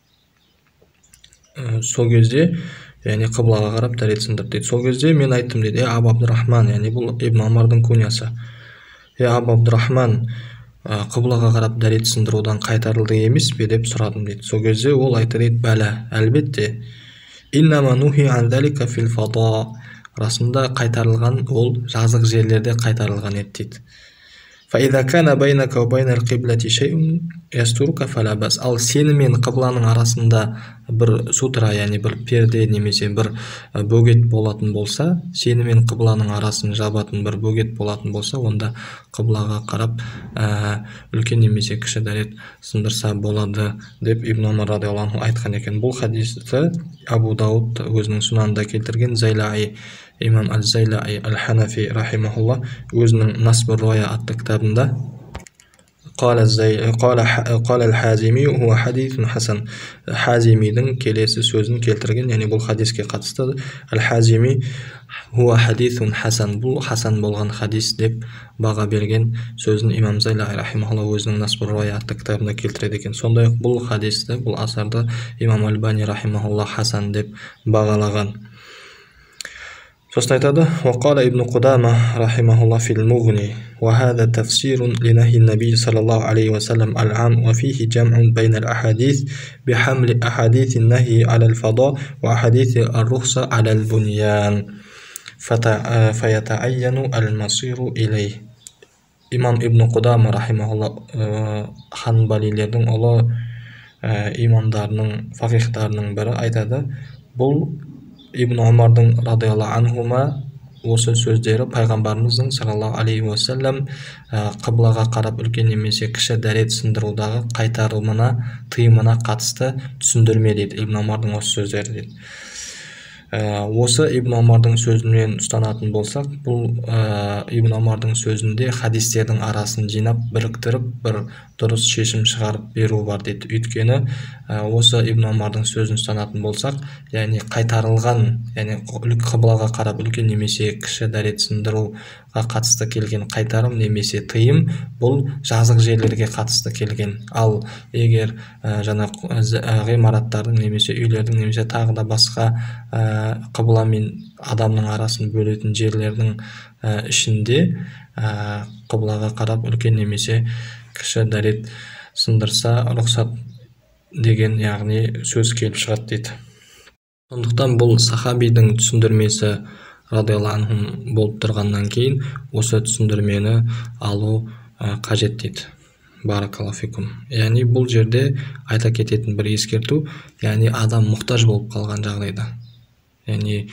Сол кезде, яғни қыблаға қарап дәрет сындырды дейді. Сол кезде мен айттым дейді: «Е Абу Абдурахман», яғни бұл Ибн Омардың күнәсі. «Е Абу Абдурахман, қыблаға қарап дәрет сындырудан қайтарылды емес пе?» деп сұрадым дейді. Сол кезде ол айтты дейді: «Бәлә, әлбетте. Иннама нухи ан залика фил фада». Расында қайтарылған ол жазық жерлерде қайтарылған еді дейді. فإذا كان بينك وبين القبلة شيء يسترك فلا بأس. Ал сені мен қыбланың арасында бір сутра, яғни бір перде немесе бір бөгет болатын болса, сені мен қыбланың арасын жабатын бір бөгет болатын болса, онда қыблаға қарап үлкен немесе кіші дәрет сындырса болады деп Ибн Омар радиаллаху анху айтқан екен. Бұл хадисті Абу Дауд өзінің сунанында келтірген. Зайлаи, имам аль-Зайлаи аль-Ханафи рахимахулла өзінің Насбур Роя атты кітабында قال الزي قال قال الحازمي هو حديث حسن. Хазимидің келесі сөзін келтірген, яғни бұл хадиске қатысты. Аль-Хазими هو حديث حسن, бұл хасан болған хадис деп баға берген сөзін имам Зайлаи рахимахулла өзінің Насбур Роя атты кітабында келтіреді екен. Сондай-ақ бұл хадисті, бұл асарды имам Аль-Бани рахимахулла хасан деп бағалаған. Сосын айтады: وقال ابن قدامة رحمه الله في المغني وهذا تفسير لنهي النبي صلى الله عليه وسلم العام وفيه جمع بين الأحاديث بحمل أحاديث النهي على الفضاء وأحاديث الرخصة على البنيان فيتعين المصير إليه. İmam İbn Qudama rahimahullah Ханбалилердің ұлы имамдарының, фақихтарының бірі айтады, бұл Ибн Омардың радиаллаху анхума осы сөздері пайғамбарымыздың саллаллаху алейхи уассалам қыблаға қарап үлкен немесе кіші дәрет сындырудағы қайтарымына, тыйымына қатысты түсіндірме дейді. Ибн Омардың осы сөздері дейді. Осы Ибн Омардың сөзінен ұстанатын болсақ, бұл Ибн Омардың сөзінде хадистердің арасын жинап, біріктіріп, бір дұрыс шешім шығарып беру бар дейді. Өйткені осы Ибн Омардың сөзін ұстанатын болсақ, яғни қайтарылған, яғни қыблаға қарап үлкен немесе кіші дәрет сындыруға қатысты келген қайтарым немесе тыйым, бұл жазық жерлерге қатысты келген. Ал егер жаңа ғимараттардың немесе үйлердің немесе тағы да басқа қыбла мен адамның арасын бөлетін жерлердің ішінде қыблаға қарап үлкен немесе кіші дәрет сындырса рұқсат деген, яғни сөз келіп шығады дейді. Сондықтан бұл сахабидің түсіндірмесі радиаллаху анху болып тұрғаннан кейін осы түсіндірмені алу қажет дейді. Баракаллаху фикум. Яғни бұл жерде айта кететін бір ескерту, яғни адам мұқтаж болып қалған жағдайда, яғни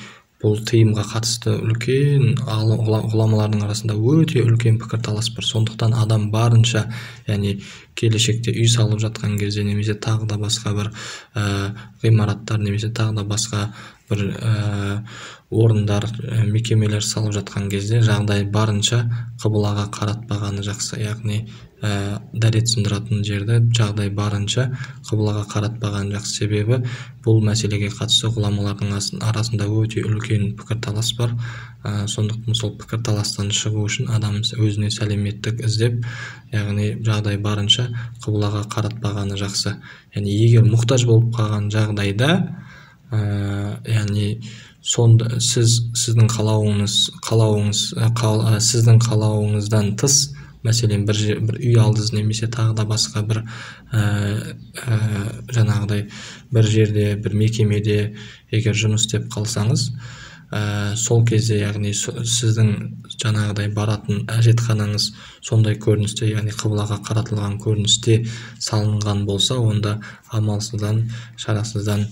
бұл тыйымға қатысты үлкен ғұламалардың арасында өте үлкен пікірталас бар. Сондықтан адам барынша, яғни келешекте үй салып жатқан кезде немесе тағы да басқа бір ә, ғимараттар немесе тағы да басқа бір ә, орындар, ә, мекемелер салып жатқан кезде жағдай барынша қыблаға қаратпағаны жақсы. Яғни ә, дәрет сындыратын жерді жағдай барынша қыблаға қаратпаған жақсы. Себебі бұл мәселеге қатысты ғұламалардың арасында өте үлкен пікірталас бар. Ә, сондықтан сол пікірталастан шығу үшін адам өзіне сәлеметтік іздеп, яғни жағдай барынша қыблаға қаратпағаны жақсы. Яғни егер мұқтаж болып қалған жағдайда, ә, яғни сонда сіз сіздің қалауыңыз қалауыңыз қал, сіздің қалауыңыздан тыс, мәселен бір, бір үй алдыңыз немесе тағы да басқа бір ә, ә, жаңағыдай бір жерде, бір мекемеде егер жұмыс істеп қалсаңыз, ә, сол кезде яғни сіздің жаңағыдай баратын әжетханаңыз сондай көріністе, яғни қыблаға қаратылған көріністе салынған болса, онда амалсыздан, шарасыздан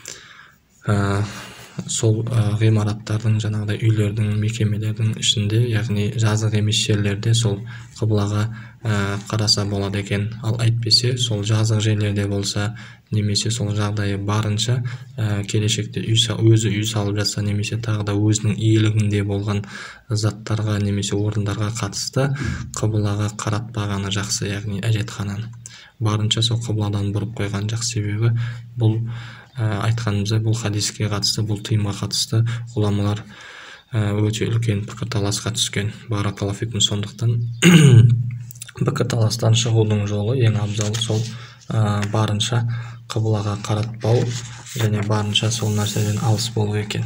ә, сол ә, ғимараттардың, жаңағыдай үйлердің, мекемелердің ішінде, яғни жазық емес жерлерде сол қыблаға ә, қараса болады екен. Ал әйтпесе сол жазық жерлерде болса, немесе сол жағдайы барынша ә, келешекте үй, өзі үй салып жатса, немесе тағы да өзінің иелігінде болған заттарға немесе орындарға қатысты қыблаға қаратпағаны жақсы, яғни әжетхананы барынша сол қыбладан бұрып қойған жақсы. Себебі бұл ә, айтқанымызда бұл хадиске қатысты, бұл тыйымға қатысты ғұламалар ә, өте үлкен пікірталасқа түскен. Баракаллаху фикум. Сондықтан пікірталастан шығудың жолы ең абзалы сол ә, барынша қыблаға қаратпау және барынша сол нәрседен алыс болу екен.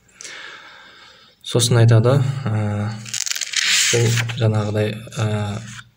Сосын айтады, ә, бұл жаңағыдай ә,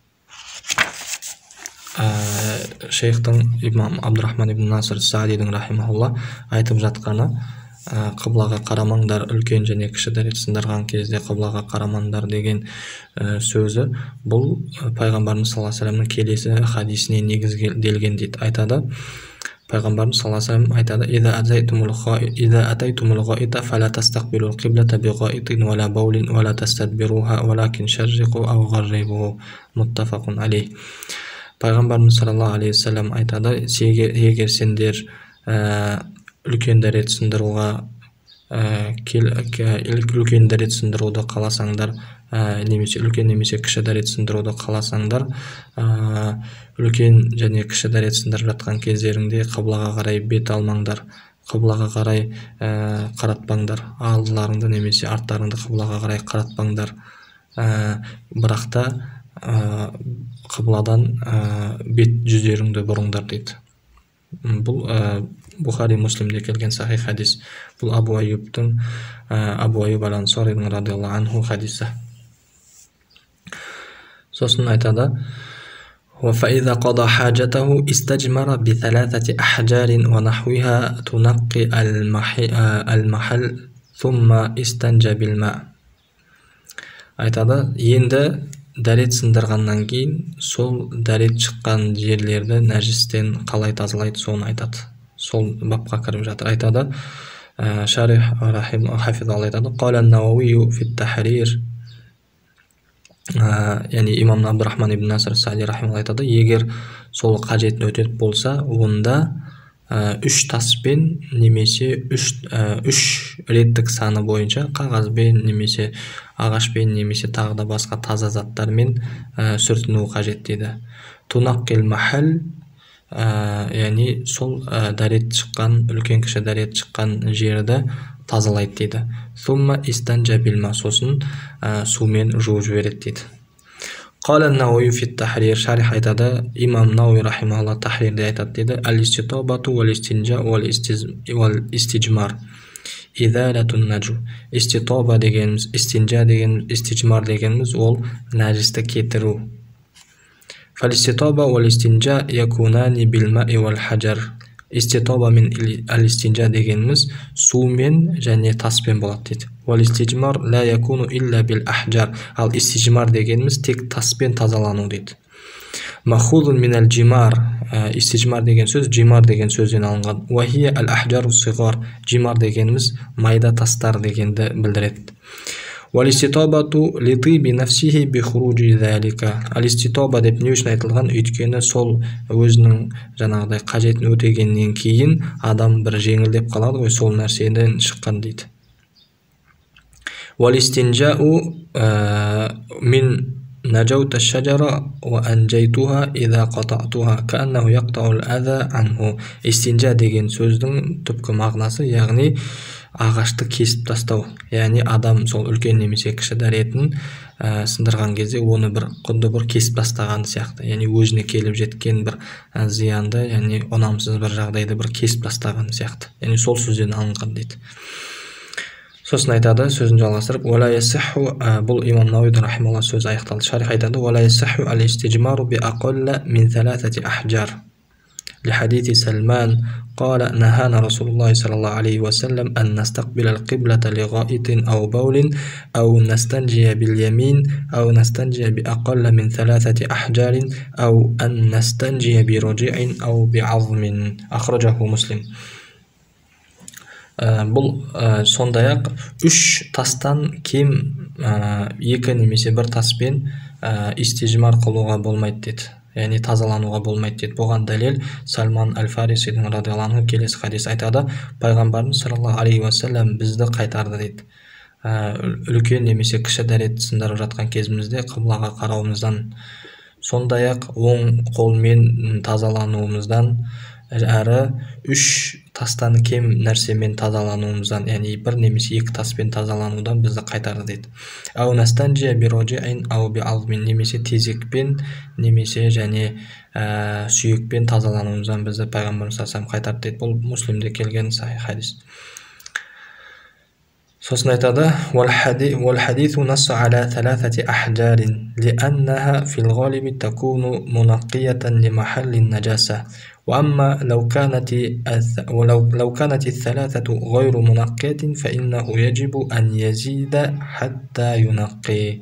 ә, шейхтің имам Абдурахман ибн Насир Саадидің рахимахулла айтып жатқаны, ә, қыблаға қарамаңдар, үлкен және кіші дәрет сындырған кезде қыблаға қарамаңдар деген ә, сөзі, бұл пайғамбарымыз саллаллаху алейхи вассаламның келесі хадисіне негізделген дейді. Айтады, пайғамбарымыз саллаллаху алейхи вассалам айтады: "Иза атайтумул ғаита фала тастақбилул қиблата биғаитин вала баулин вала тастадбируха валакин шарриқу ау ғаррибу." Муттафақун алейх. Пайғамбарымыз саллаллаху алейхи вассалам айтады, егер сендер ә, үлкен дәрет сындыруға ә, кел, үлкен дәрет сындыруды қаласаңдар, ә, немесе үлкен немесе кіші дәрет сындыруды қаласаңдар, ә, үлкен және кіші дәрет сындырып жатқан кездеріңде қыблаға қарай бет алмаңдар, қыблаға қарай ә, қаратпаңдар, алдыларыңды немесе арттарыңды қыблаға қарай қаратпаңдар, ә, бірақ та ә, қыбладан ә, бет жүздеріңді бұрыңдар дейді. Бұл ә, Бухари Муслимде келген сахих хадис. Бұл Абу Айюбтың ә, Абу Айюб ал-Ансаридің радиаллаху анху хадисі. Сосын айтады: وَفَإِذَا قَضَى حَاجَتَهُ اسْتَجْمَرَ بِثَلَاثَةِ أَحْجَارٍ وَنَحْوِهَا تُنَقِّي الْمَحَلَّ ثُمَّ اسْتَنْجَى بِالْمَاءِ. Айтады, енді дәрет сындырғаннан кейін сол дәрет шыққан жерлерді нәжістен қалай тазалайды, соны айтады. Сол бапқа кіріп жатыр. Айтады, Шарих рахим хафизалла айтады: "Қала ан-Науави фи ат-Тахрир", яғни имам Абдурахман ибн Насир Саади рахималла айтады, егер сол қажет өтет болса, онда үш таспен немесе үш, үш реттік саны бойынша қағазбен немесе ағашпен немесе тағы да басқа таза заттармен сүртіну қажет дейді. Тунаққил махал, яғни сол дәрет шыққан, үлкен кіші дәрет шыққан жерді тазалайды дейді. Сумма истанджа билма, сосын сумен жуып жібереді дейді. Қала ан-Науави фи ат-Тахрир, шарих айтады, имам Науави рахимахулла Тахрирде айтады дейді: "Ал-иститабату вал-истинжа вал-истиджмар изалатун наджу". Иститаба дегеніміз, истинжа дегеніміз, истиджмар дегеніміз ол нәжісті кетіру. Фал-иститаба вал-истинжа якунани билмаи вал-хаджар. Иститаба мен ал-истинжа дегеніміз су мен және таспен болады дейді. Вал-истиджмар ла якуну илля бил-ахджар. Ал истиджмар дегеніміз тек таспен тазалану дейді. махудун минал джимар, истижмар деген сөз джимар деген сөзден алынған. Уахия ал ахджару сигар, джимар дегеніміз майда тастар дегенді білдіреді. Валиститобату литиби нафсихи бихуруджи залика. Алиститоба деп не үшін айтылған? Өйткені сол өзінің жаңағыдай қажетін өтегеннен кейін адам бір жеңілдеп қалады ғой, сол нәрседен шыққан дейді. Валистинжау мин نجوت الشجرة وأنجيتها إذا قطعتها كأنه يقطع الأذى عنه. Истинжа деген сөздің түпкі мағынасы, яғни ағашты кесіп тастау. Яғни адам сол үлкен немесе кіші дәретін ә, сындырған кезде оны бір құдды бір кесіп тастаған сияқты. Яғни өзіне келіп жеткен бір ә, зиянды, яғни ұнамсыз бір жағдайды бір кесіп тастаған сияқты. Яғни сол сөзден алынған дейді. Сосын айтады, сөзін жалғастырып, «Вала ясиху», бұл имам Науиди рахималла сөз аяқталды. Шарих айтады, «Вала ясиху ал-истижмару би ақалла мин саласати ахджар». لحديث سلمان قال نهانا رسول الله صلى الله عليه وسلم أن نستقبل القبلة لغائط أو بول أو نستنجي باليمين أو نستنجي بأقل من ثلاثة أحجار أو أن نستنجي برجيع أو بعظم. أخرجه مسلم. Бұл сондай-ақ үш тастан кем екі немесе бір таспен истижмар қылуға болмайды деді. Яғни тазалануға болмайды деді. Бұған дәлел Салман әл-Фарисидің радиаллаху анху келесі хадис айтады. Пайғамбарымыз саллаллаху алейхи уассалам бізді қайтарды дейді. Үлкен немесе кіші дәрет сындырып жатқан кезімізде қыблаға қарауымыздан, сондай-ақ оң қолмен тазалануымыздан, әрі үш тастан кем нәрсемен тазалануымыздан, яғни бір немесе екі таспен тазаланудан бізді қайтарды дейді. Ау настанжия бирожиин ау биалмин, немесе тезекпен немесе және ә, сүйекпен тазалануымыздан бізді пайғамбарымыз саллаллаху алейхи ва саллям қайтарды дейді. Бұл Муслимде келген сахих хадис. Сосын айтады, والحديث نص على ثلاثة أحجار لأنها في الغالب تكون منقية لمحل النجاسة. وأما لو كانت ولو لو كانت الثلاثة غير منقية فإنه يجب أن يزيد حتى ينقي.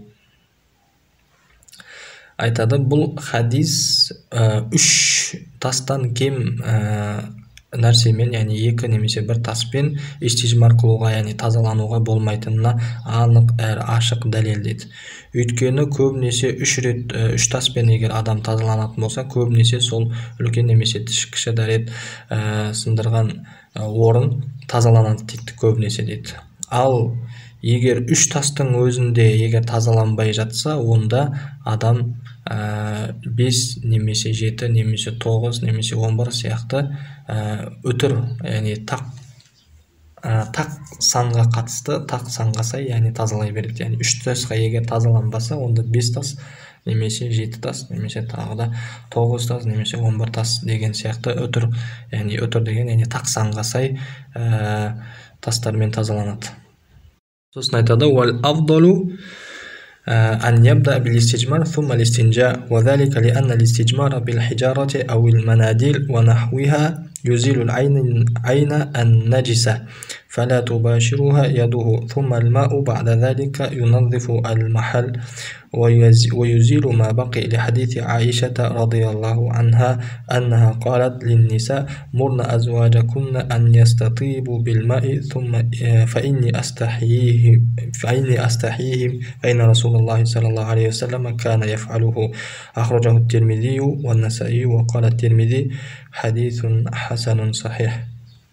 Айтады, бұл хадис үш тастан кем нәрсемен, яғни екі немесе бір таспен истижмар қылуға, яғни тазалануға болмайтынына анық әрі ашық дәлелдеді. Өйткені көбінесе үш рет үш таспен егер адам тазаланатын болса, көбінесе сол үлкен немесе кіші дәрет ә, сындырған орын тазаланады дейді, көбінесе дейді. Ал егер үш тастың өзінде егер тазаланбай жатса, онда адам ә, бес немесе жеті немесе тоғыз немесе он бір сияқты ә, өтір, яғни тақ ә, тақ санға қатысты, тақ санға сай, яғни тазалай береді. Яғни үш тасқа егер тазаланбаса, онда бес тас немесе жеті тас немесе тағы да тоғыз тас немесе он бір тас деген сияқты өтір, яғни өтір деген яғни тақ санға сай ә, тастармен тазаланады. Сосын айтады, уал афдалу أن يبدأ بالاستجمار ثم الاستنجاء وذلك لأن الاستجمار بالحجارة أو المناديل ونحوها يزيل العين عين النجسة فلا تباشرها يده ثم الماء بعد ذلك ينظف المحل ويزيل ما بقي لحديث عائشة رضي الله عنها أنها قالت للنساء مرن أزواجكن أن يستطيبوا بالماء ثم فإني أستحييه فإني أستحييهم فإن رسول الله صلى الله عليه وسلم كان يفعله. أخرجه الترمذي والنسائي وقال الترمذي حديث حسن صحيح.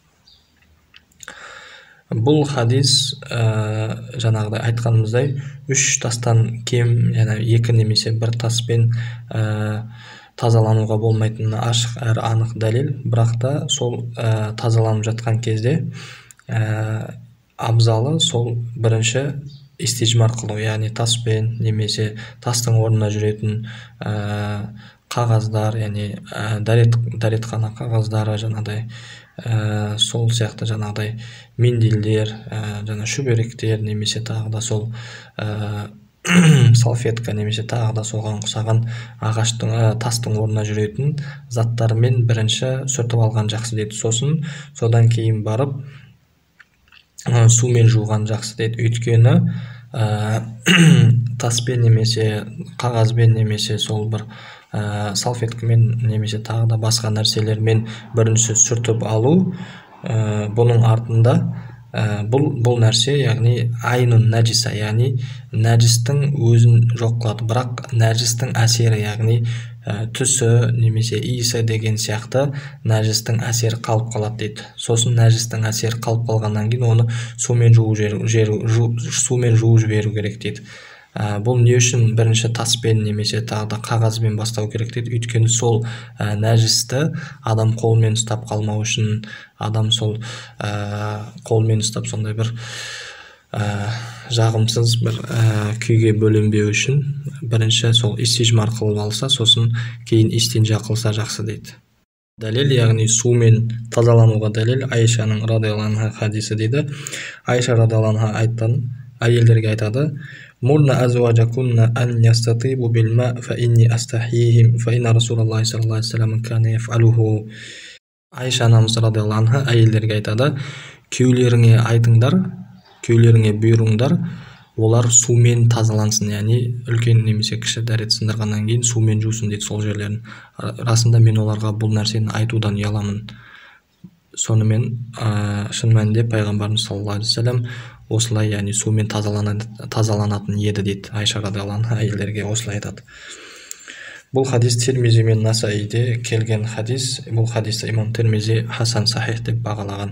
Бұл хадис ә, жаңағыдай айтқанымыздай үш тастан кем, яғни екі немесе бір таспен ә, тазалануға болмайтынына ашық әрі анық дәлел. Бірақ та сол ә, тазаланып жатқан кезде ә, абзалы сол бірінші истижмар қылу, яғни таспен немесе тастың орнына жүретін ә, қағаздар, яғни ә, дәрет, дәретхана қағаздары, жаңағыдай ә, сол сияқты жаңағыдай мендилдер, ә, жаңа шүберектер немесе тағы да сол ә, салфетка немесе тағы да соған ұқсаған ағаштың ә, тастың орнына жүретін заттармен бірінші сүртіп алған жақсы дейді. Сосын содан кейін барып ә, сумен жуған жақсы дейді. Өйткені ә, таспен немесе қағазбен немесе сол бір ә, салфеткамен немесе тағы да басқа нәрселермен бірінші сүртіп алу, ә, бұның артында ә, бұл бұл нәрсе яғни айнун нәжиса, яғни нәжістің өзін жоқ қылады, бірақ нәжістің әсері, яғни ә, түсі немесе иісі деген сияқты нәжістің әсері қалып қалады дейді. Сосын нәжістің әсері қалып қалғаннан кейін оны сумен жуып жіберу, сумен жуып жіберу керек дейді. Ә, бұл не үшін бірінші таспен немесе тағы да қағазбен бастау керек дейді. Өйткені сол ә, нәжісті адам қолмен ұстап қалмау үшін, адам сол ә, қолмен ұстап сондай бір ә, жағымсыз бір ә, күйге бөленбеу үшін бірінші сол истижмар қылып алса, сосын кейін истинжа қылса жақсы дейді. Дәлел, яғни сумен тазалануға дәлел Айшаның радиаллаху анха хадисі дейді. Айша радиаллаху анха айтқан, әйелдерге айтады: "Мурна азважакунна ан ястатибу билма фа инни астахихим фа инна Расулаллахи саллаллаху алейхи ва саллям кана яфалуху." Айша анамыз радиаллаху анха әйелдерге айтады: "Күйеулеріңе айтыңдар, күйеулеріңе бұйырыңдар, олар сумен тазалансын, яғни үлкен немесе кіші дәрет сындырғаннан кейін сумен жусын" дейді сол жерлерін. Расында мен оларға бұл нәрсені айтудан ұяламын. Сонымен ә, шын мәнінде пайғамбарымыз саллаллаху алейхи ва саллям осылай, яғни сумен тазаланатын еді дейді. Айша радиаллаху анха әйелдерге осылай айтады. Бұл хадис Тирмизи мен Насаиде келген хадис. Бұл хадисті имам Тирмизи хасан сахих деп бағалаған.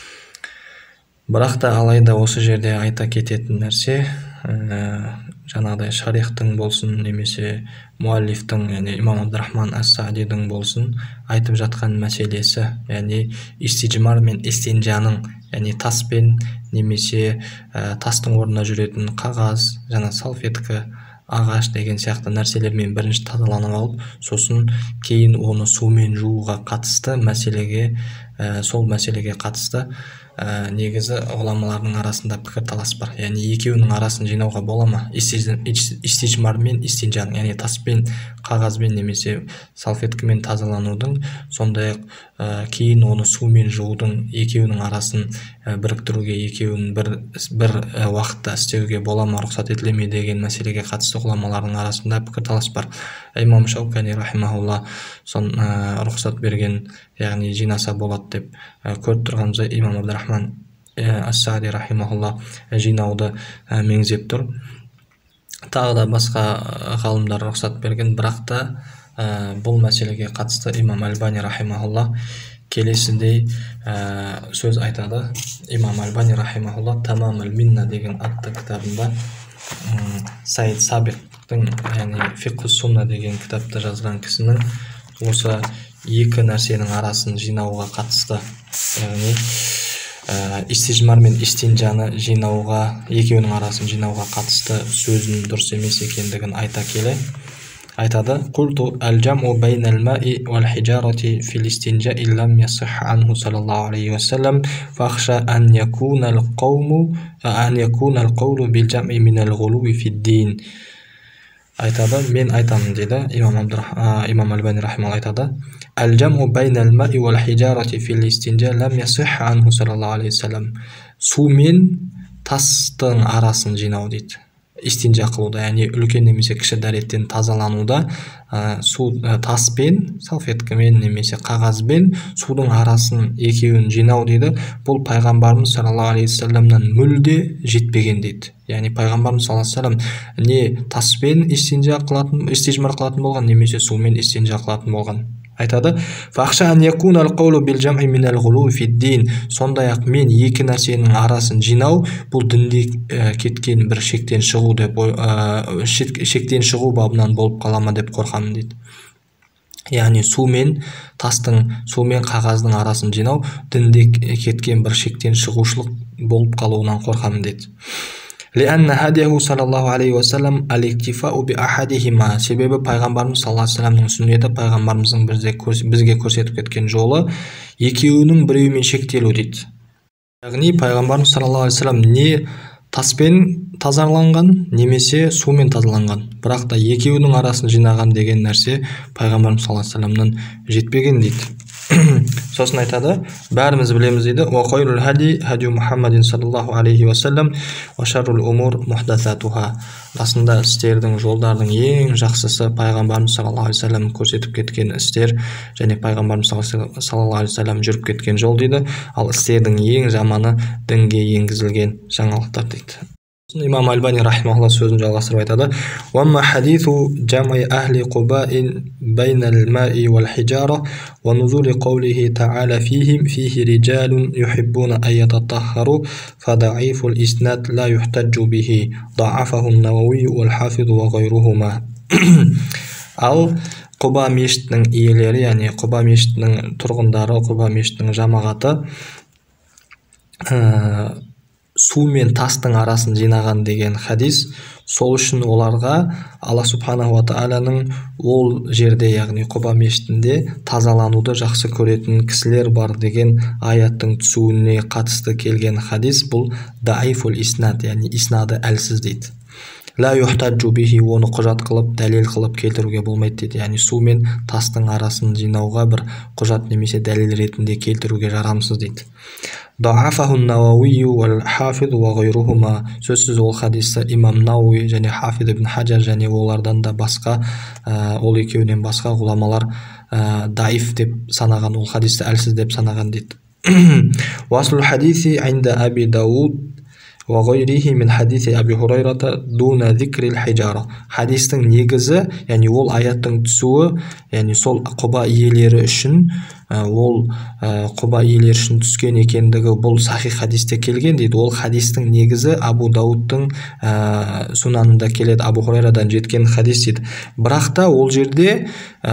Бірақ та алайда осы жерде айта кететін нәрсе, ә, жаңағыдай шарихтың болсын немесе муаллифтің, яғни имам Абдурахман ас-Саадидің болсын айтып жатқан мәселесі, яғни истижмар мен истинжаның, яғни таспен немесе ә, тастың орнына жүретін қағаз, жаңа салфетка, ағаш деген сияқты нәрселермен бірінші тазаланып алып, сосын кейін оны сумен жууға қатысты мәселеге, ә, сол мәселеге қатысты ә, негізі ғұламалардың арасында пікірталас бар. Яғни екеуінің арасын жинауға бола ма? Истижмар мен истинжаның, яғни таспен, қағазбен немесе салфеткамен тазаланудың, сондай-ақ ә, кейін оны сумен жуудың екеуінің арасын ә, біріктіруге, екеуін бір бір ә, уақытта істеуге бола ма, рұқсат етіле ме деген мәселеге қатысты ғұламалардың арасында пікірталас бар. Имам Шаукани рахимахулла сон ә, рұқсат берген, яғни жинаса болады деп ә, көріп тұрғанымызда имам Абдурахман ас-Саади рахимахулла жинауды ә, меңзеп тұр. Тағы да басқа ғалымдар рұқсат берген, бірақ та ә, бұл мәселеге қатысты имам Альбани рахимахулла келесіндей ә, сөз айтады. Имам Альбани рахимахулла Тамам аль-Минна деген атты кітабында Сайд Сабиқтың, яғни Фиқху сунна деген кітапты жазған кісінің осы екі нәрсенің арасын жинауға қатысты, яғни ә, истижмар мен истинжаны жинауға, екеуінің арасын жинауға қатысты сөзінің дұрыс емес екендігін айта келе айтады: "Qultu al-jam'u bayna al-ma'i wal-hijarati fi al-istinja'i lam yasihh anhu sallallahu alayhi wa sallam fa akhsha an yakuna al-qawmu an yakuna al-qawlu bil-jam'i min al-ghuluwi fi ad-din." Айтады, мен айтамын дейді имам Абдурахман имам Альбани рахимахулла айтады: "Al-jam'u bayna al-ma'i wal-hijarati fi al-istinja' lam yasihh anhu sallallahu alayhi wa sallam." Су мен тастың арасын жинау дейді. Истинжа қылуда, яғни үлкен немесе кіші дәреттен тазалануда ә, су ә, таспен, салфеткамен немесе қағазбен судың арасын екеуін жинау дейді. Бұл пайғамбарымыз саллаллаху алейхи ва салламнан мүлде жетпеген дейді. Яғни пайғамбарымыз саллаллаху алейхи ва саллам не таспен истинжа қылатын, истижмар қылатын болған, немесе сумен истинжа қылатын болған. Айтады: "Сондай-ақ мен екі нәрсенің арасын жинау бұл дінде ә, кеткен бір шектен шығу деп ә, шектен шығу бабынан болып қалама деп қорқамын" дейді. Яғни су мен тастың, су мен қағаздың арасын жинау дінде кеткен бір шектен шығушылық болып қалуынан қорқамын дейді. لأن هديه صلى الله عليه وسلم الاكتفاء بأحدهما. Себебі пайғамбарымыз саллаллаху алейхи ва салламның сүннеті, пайғамбарымыздың бізге көрсетіп кеткен жолы екеуінің біреуімен шектелу дейді. Яғни пайғамбарымыз саллаллаху алейхи ва саллам не таспен тазаланған, немесе сумен тазаланған, бірақ та екеуінің арасын жинаған деген нәрсе пайғамбарымыз саллаллаху алейхи ва салламнан жетпеген дейді. Сосын айтады, бәріміз білеміз дейді, ва хайрул хади хади Мухаммадин саллаллаху алейхи ва саллям ва шаррул умур мухдасатуха. Расында істердің, жолдардың ең жақсысы пайғамбарымыз саллаллаху алейхи ва саллям көрсетіп кеткен істер және пайғамбарымыз саллаллаху алейхи ва саллям жүріп кеткен жол дейді. Ал істердің ең жаманы дінге енгізілген жаңалықтар дейді. Имам Альбани рахимахулла сөзін жалғастырып айтады: "Вамма хадису джам'i ахли Quba'in bayna al-ma'i wal-hijara wa nuzul qawlihi ta'ala fihim fihi rijalun yuhibbuna an yatatahharu fa da'if al-isnad la yuhtajju bihi da'afahu an-Nawawi wal-Hafiz wa ghayruhuma." Ал Құба мешітінің иелері, яғни Құба мешітінің тұрғындары, Құба мешітінің жамағаты су мен тастың арасын жинаған деген хадис, сол үшін оларға Алла субханаху ва тағаланың ол жерде, яғни Құба мешітінде тазалануды жақсы көретін кісілер бар деген аяттың түсуіне қатысты келген хадис. Бұл даифул иснад, яғни иснады әлсіз дейді. Ла юхтаджу бихи, оны құжат қылып, дәлел қылып келтіруге болмайды дейді. Яғни су мен тастың арасын жинауға бір құжат немесе дәлел ретінде келтіруге жарамсыз дейді. Даафаху Науауи вал Хафиз ва гайрухума. Сөзсіз ол хадисті имам Науи және Хафиз ибн Хаджар және олардан да басқа, ол екеуінен басқа ғұламалар даиф деп санаған, ол хадисті әлсіз деп санаған дейді. Васлул хадиси инда Аби Дауд ва гайрихи мин хадиси Аби Хурайрата дуна зикрил хижара. Хадистің негізі, яғни ол аяттың түсуі, яғни сол Құба иелері үшін, ол Құба иелері үшін түскен екендігі бұл сахих хадисте келген дейді. Ол хадистің негізі Абу Даудтың сунанында келеді, Абу Хурайрадан жеткен хадис дейді. Бірақ та ол жерде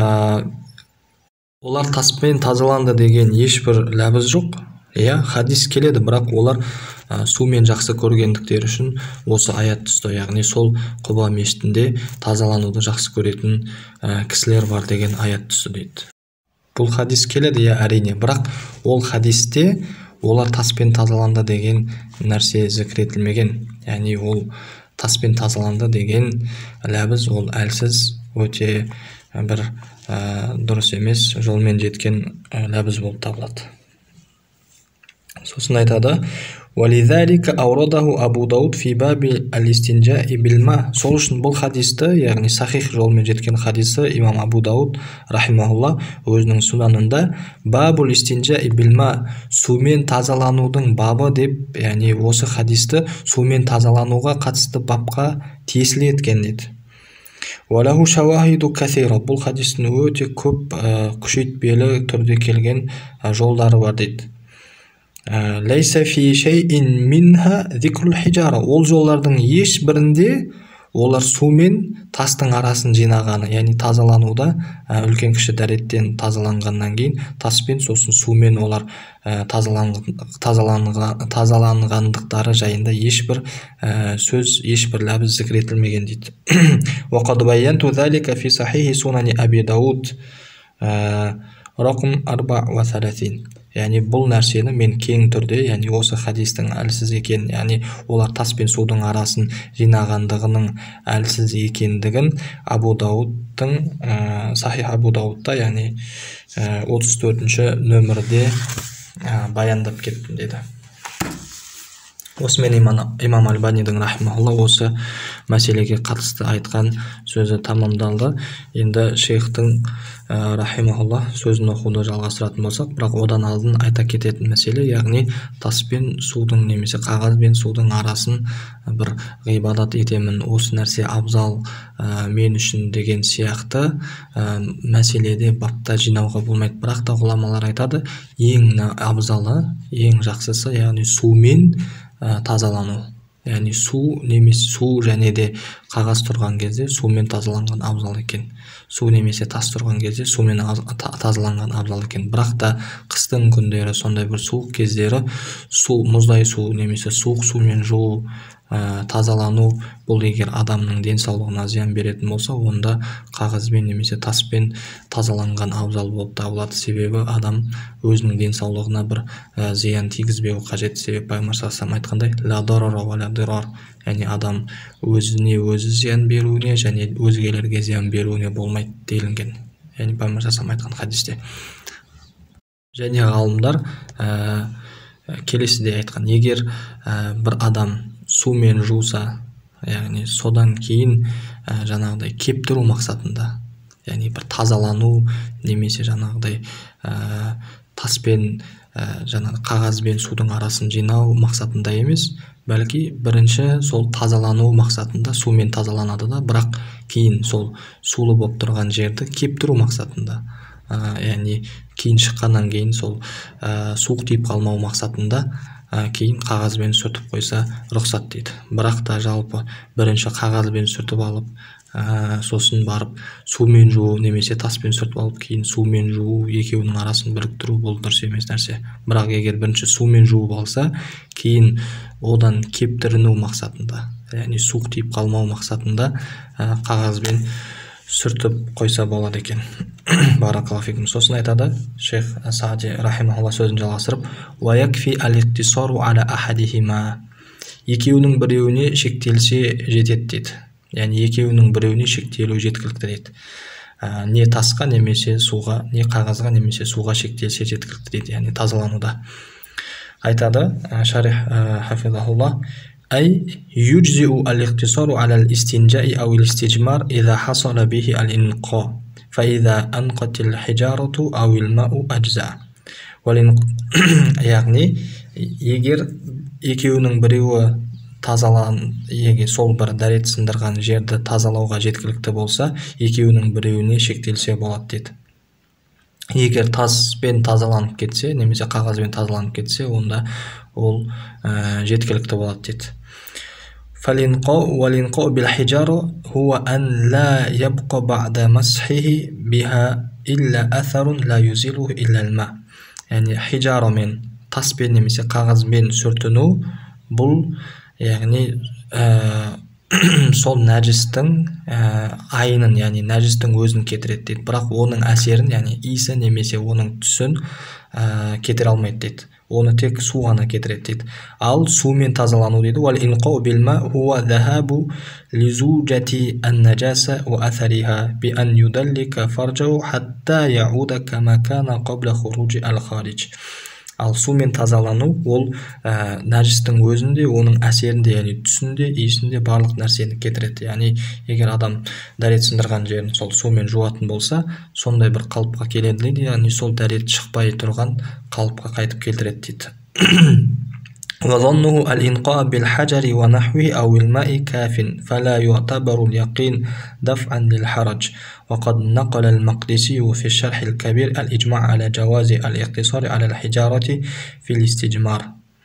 олар таспен тазаланды деген ешбір ләбіз жоқ. Иә, хадис келеді, бірақ олар сумен жақсы көргендіктері үшін осы аят түсті, яғни сол Құба мешітінде тазалануды жақсы көретін кісілер бар деген аят түсті дейді. Бұл хадис келеді, иә, әрине, бірақ ол хадисте олар таспен тазаланды деген нәрсе зікір етілмеген. Яғни ол таспен тазаланды деген ләбіз ол әлсіз, өте бір дұрыс емес жолмен жеткен ләбіз болып табылады. Сосын айтады: «Вализалика аурадаху Абу Дауд фи баби ал-истинжаи билма». Сол үшін бұл хадисті, яғни сахих жолмен жеткен хадисті имам Абу Дауд рахимахулла өзінің сунанында бабул истинжаи билма, сумен тазаланудың бабы деп, яғни осы хадисті сумен тазалануға қатысты бапқа тиесілі еткен дейді. Валаху шавахиду касира. Бұл хадистің өте көп күшейтпелі түрде келген жолдары бар дейді. Лейса фи шейин минха зикрул хижара. Ол жолдардың ешбірінде олар су мен тастың арасын жинағаны, яғни тазалануда үлкен кіші дәреттен тазаланғаннан кейін таспен сосын сумен олар тазаланғандықтары жайында ешбір сөз, ешбір ләбіз зікір етілмеген дейді. Вақад баянту залика фи сахихи сунани Аби Дауд рақым арба ва саласин. Яғни бұл нәрсені мен кең түрде, яғни осы хадистің әлсіз екен, яғни олар тас пен судың арасын жинағандығының әлсіз екендігін Абу Дауттың Сахих Абу Даудта, яғни отыз төртінші нөмірде баяндап кеттім деді. Осымен имам Альбанидің рахимахулла осы мәселеге қатысты айтқан сөзі тамамдалды. Енді шейхтің рахимахулла сөзін оқуды жалғастыратын болсақ, бірақ одан алдын айта кететін мәселе, яғни тас пен судың немесе қағаз бен судың арасын бір ғибадат етемін, осы нәрсе абзал мен үшін деген сияқты мәселеде бапта жинауға болмайды. Бірақ та ғұламалар айтады, ең абзалы, ең жақсысы, яғни сумен тазалану. Яғни су немесе су және де қағаз тұрған кезде сумен тазаланған абзал екен. Су немесе тас тұрған кезде сумен тазаланған абзал екен. Бірақ та қыстың күндері, сондай бір суық кездері су, мұздай су немесе суық сумен жуу, тазалану, бұл егер адамның денсаулығына зиян беретін болса, онда қағазбен немесе таспен тазаланған абзал болып табылады. Себебі адам өзінің денсаулығына бір зиян тигізбеуі қажет. Себебі пайғамбар саллаллаху алейхи вассалам айтқандай, ла дарара ва ла дирар, яғни адам өзіне өзі зиян беруіне және өзгелерге зиян беруіне болмайды делінген. Яғни пайғамбар саллаллаху алейхи вассалам айтқан хадисте. Және ғалымдар ә, келесідей айтқан, егер ә, бір адам сумен жуса, яғни содан кейін ә, жаңағыдай кептіру мақсатында, яғни бір тазалану немесе жаңағыдай ә, таспен ә, жаңағы қағазбен судың арасын жинау мақсатында емес, бәлки бірінші сол тазалану мақсатында сумен тазаланады да, бірақ кейін сол сулы болып тұрған жерді кептіру мақсатында, ә, яғни кейін шыққаннан кейін сол ә, суық тиіп қалмау мақсатында ә, кейін қағазбен сүртіп қойса рұқсат дейді. Бірақ та жалпы бірінші қағазбен сүртіп алып, ә, сосын барып сумен жуу немесе таспен сүртіп алып кейін сумен жуу, екеуінің арасын біріктіру бұл дұрыс емес нәрсе. Бірақ егер бірінші сумен жуып алса, кейін одан кептіріну мақсатында, яғни суық тиіп қалмау мақсатында ә, қағазбен сүртіп қойса болады екен. Баракаллаху фикум. Сосын айтады шейх Саади рахимахулла сөзін жалғастырып, "Ва якфи ал-иқтисару ала ахадихима". Екеуінің біреуіне шектелсе жетеді дейді. Яғни екеуінің біреуіне шектелу жеткілікті дейді. Ә, не тасқа немесе суға, не қағазға немесе суға шектелсе жеткілікті дейді, яғни тазалануда. Айтады шарих хафизахулла, أي يجزئ الاقتصار على الاستنجاء أو الاستجمار إذا حصل به الإنقاء فإذا أنقت الحجارة أو الماء أجزاء. Яғни егер екеуінің біреуі тазалан, егер сол бір дәрет сындырған жерді тазалауға жеткілікті болса, екеуінің біреуіне шектелсе болады дейді. Егер таспен тазаланып кетсе, немесе қағазбен тазаланып кетсе, онда ол ә, жеткілікті болады дейді. فالإنقاء والإنقاء بالحجارة هو أن لا يبقى بعد مسحه بها إلا أثر لا يزيله إلا الماء. Yani хижарамен, таспен немесе қағазбен сүртіну бұл яғни ә, сол нәжістің ә, айнын, яғни нәжістің өзін кетіреді дейді. Бірақ оның әсерін, яғни иісі немесе оның түсін ә, кетіре алмайды дейді. Оны тек су ғана кетіреді дейді. Ал сумен тазалану дейді. Вал инқау билма хуа захабу лизужати ан-наджаса ва аthariha би ан юдаллика фарджау хатта яуда кама кана qabla хуруджи ал-харидж. Ал сумен тазалану ол ә, нәжістің өзінде, оның әсерінде, яғни түсінде, иісінде барлық нәрсені кетіреді. Яғни егер адам дәрет сындырған жерін сол сумен жуатын болса, сондай бір қалыпқа келеді дейді, яғни сол дәрет шықпай тұрған қалыпқа қайтып келтіреді дейді. وظنه الإنقاء بالحجر ونحوه أو الماء كاف فلا يعتبر اليقين دفعا للحرج. وقد نقل المقدسي في الشرح الكبير الإجماع على جواز الاقتصار على الحجارة في الاستجمار.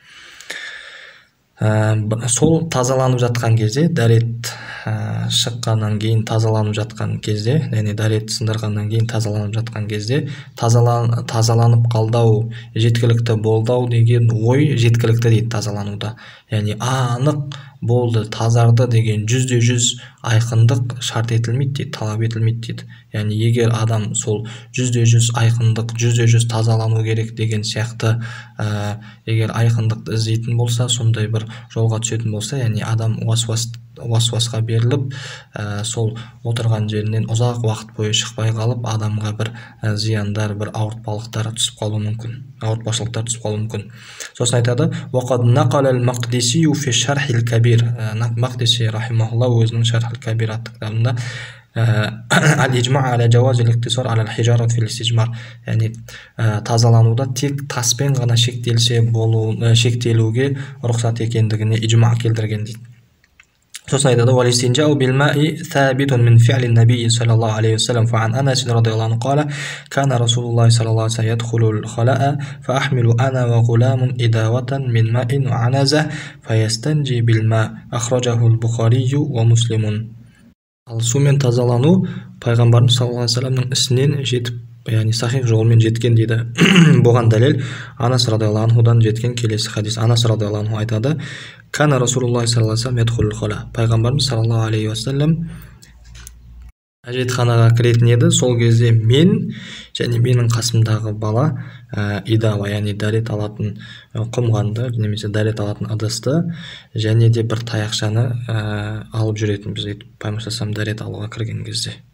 Сол тазаланып жатқан кезде, дәрет шыққаннан кейін тазаланып жатқан кезде, яғни дәрет сындырғаннан кейін тазаланып жатқан кезде, тазалан, тазаланып қалдау жеткілікті болдау деген ой жеткілікті дейді тазалануда. Яғни анық болды, тазарды деген жүзде жүз айқындық шарт етілмейді дейді, талап етілмейді дейді. Яғни егер адам сол жүзде жүз айқындық, жүзде жүз тазалану керек деген сияқты ә, егер айқындықты іздейтін болса, сондай бір жолға түсетін болса, яғни адам уасуас уасуасқа беріліп, ә, сол отырған жерінен ұзақ уақыт бойы шықпай қалып, адамға бір ә, зияндар, бір ауыртпалықтар түсіп қалуы мүмкін, ауыртпашылықтар түсіп қалуы мүмкін. Сосын айтады, وقد نقل المقدسي في الشرح الكبير. Мақдиси рахимахулла өзінің шарх аль-кабир атты кітабында al-ijma' ala jawaz al-iqtisar ala al-hijarat fi al-istijmar, яғни тазалануда тек таспен ғана шектелсе болу, шектелуге рұқсат екендігіне иджма' келтірген дейді. Сосын айтады, والاستنجاء بالماء ثابت من فعل النبي صلى الله عليه وسلم فعن أنس رضي الله عنه قال كان رسول الله صلى الله عليه وسلم يدخل الخلاء فأحمل أنا وغلام إداوة من ماء وعنزة فيستنجي بالماء أخرجه البخاري ومسلم. Ал сумен тазалану пайғамбарымыз саллаллаху алейхи вассаламның ісінен жетіп, яғни сахих жолмен жеткен дейді. Бұған дәлел Анас радиаллаху анхудан жеткен келесі хадис. Анас радиаллаху анху айтады, кана Расулуллах саллаллаху алейхи вассалам ядхулул хала. Пайғамбарымыз саллаллаху алейхи вассалам әжетханаға кіретін еді. Сол кезде мен және менің қасымдағы бала ә, идава, яғни дәрет алатын құмғанды немесе дәрет алатын ыдысты және де бір таяқшаны ә, алып жүретінбіз дейді. Пайғамбар дәрет алуға кірген кезде.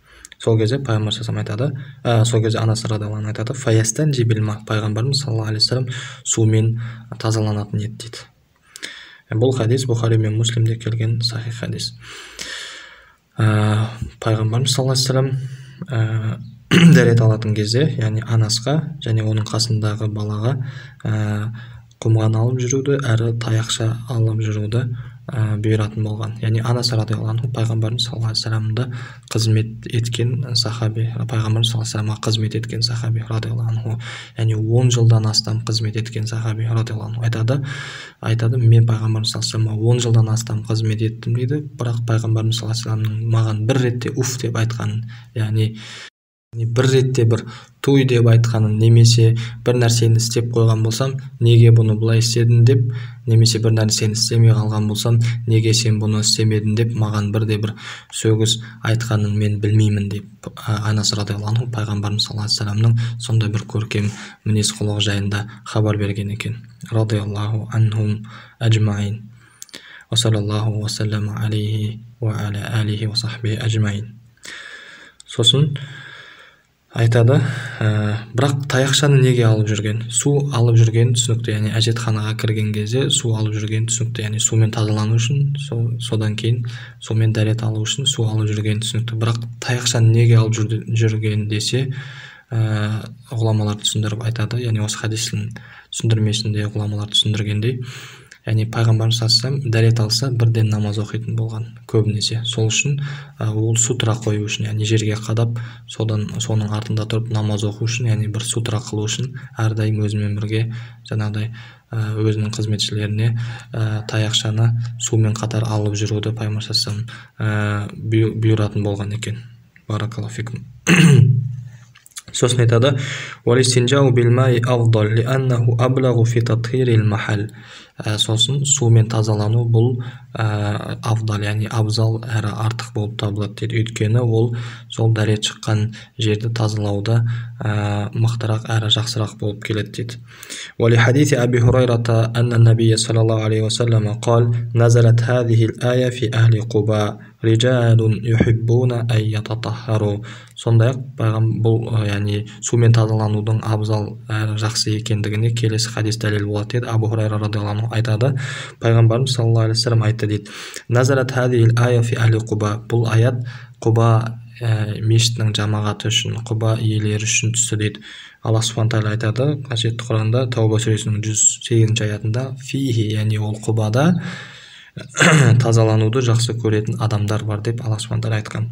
сол кезде пайғамбар саллаллаху алейхи айтады, ә, сол кезде анасы радиаллаху анха айтады, фаястанжи билма, пайғамбарымыз саллаллаху алейхи вассалам сумен тазаланатын еді дейді. Бұл хадис Бухари мен Муслимде келген сахих хадис. ә, Пайғамбарымыз саллаллаху алейхи вассалам ә, дәрет алатын кезде, яғни анасқа және оның қасындағы балаға ә, құмған алып жүруді әрі таяқша алып жүруді ә, бұйыратын болған. Яғни анасы радиаллаху анха пайғамбарымыз саллаллаху алейхи вассаламды қызмет еткен сахаби, пайғамбарымыз саллаллаху алейхи вассаламға қызмет еткен сахаби радиаллаху анху, яғни он жылдан астам қызмет еткен сахаби радиаллаху анху айтады, айтады мен пайғамбарымыз саллаллаху алейхи вассаламға он жылдан астам қызмет еттім дейді, бірақ пайғамбарымыз саллаллаху алейхи вассаламның маған бір ретте уф деп айтқанын, яғни бір ретте бір туй деп айтқанын, немесе бір нәрсені істеп қойған болсам, неге бұны бұлай істедің деп, немесе бір нәрсені істемей қалған болсам, неге сен бұны істемедің деп маған бірде бір сөгіс айтқанын мен білмеймін деп анасы радиаллаху анху пайғамбарымыз саллаллаху алейхи вассаламның сондай бір көркем мінез құлығы жайында хабар берген екен. Радиаллаху анхум ажмаин. Ва саллаллаху ва саллама алейхи ва аля алихи ва сахбихи ажмаин. Сосын айтады, ә, бірақ таяқшаны неге алып жүрген? Су алып жүрген түсінікті, яғни әжетханаға кірген кезде су алып жүрген түсінікті, яғни сумен тазалану үшін, со, содан кейін сумен дәрет алу үшін су алып жүрген түсінікті. Бірақ таяқшаны неге алып жүрді, жүрген десе, ә, ғұламалар түсіндіріп айтады, яғни осы хадистің түсіндірмесінде ғұламалар түсіндіргендей, яғни пайғамбарымыз саллаллаху алейхи вассалам дәрет алса бірден намаз оқитын болған көбінесе. Сол үшін ә, ол сутра қою үшін, яғни жерге қадап, содан соның артында тұрып намаз оқу үшін, яғни бір сутра қылу үшін әрдайым өзімен бірге жаңағыдай ә, өзінің қызметшілеріне ә, таяқшаны сумен қатар алып жүруді пайғамбар саллаллаху алейхи вассалам бұйыратын болған екен. Баракаллаху фикум. Сосын айтады, «Уалистинжау билмай афдал, лианнаху аблағу фи татхирил махал». Сосын сумен тазалану бұл ә, афдал, яғни абзал әрі артық болып табылады дейді. Өйткені ол сол дәрет шыққан жерді тазалауда ә, мықтырақ әрі жақсырақ болып келеді дейді. «Уали хадиси Аби Хурайрата анна набия саллаллаху алейхи вассалама қал, назалат хадихил ая фи ахли Қуба, риджалун юхиббуна ай ятатахару». Сондай-ақ бұл яғни сумен тазаланудың абзал әрі жақсы екендігіне келесі хадис дәлел болады деді. Абу Хурайра радиаллаху анху айтады, пайғамбарымыз саллаллаху алейхи вассалам айтты дейді, назарат хадихил ая фи ахли Қуба. Бұл аят Құба ә, мешітінің жамағаты үшін, Құба иелері үшін түсті дейді. Аллах субхана тағала айтады қасиетті Құранда Тауба сүресінің жүз сегізінші аятында, фихи, яғни ол Құбада тазалануды жақсы көретін адамдар бар деп Аллах субхана тағала айтқан.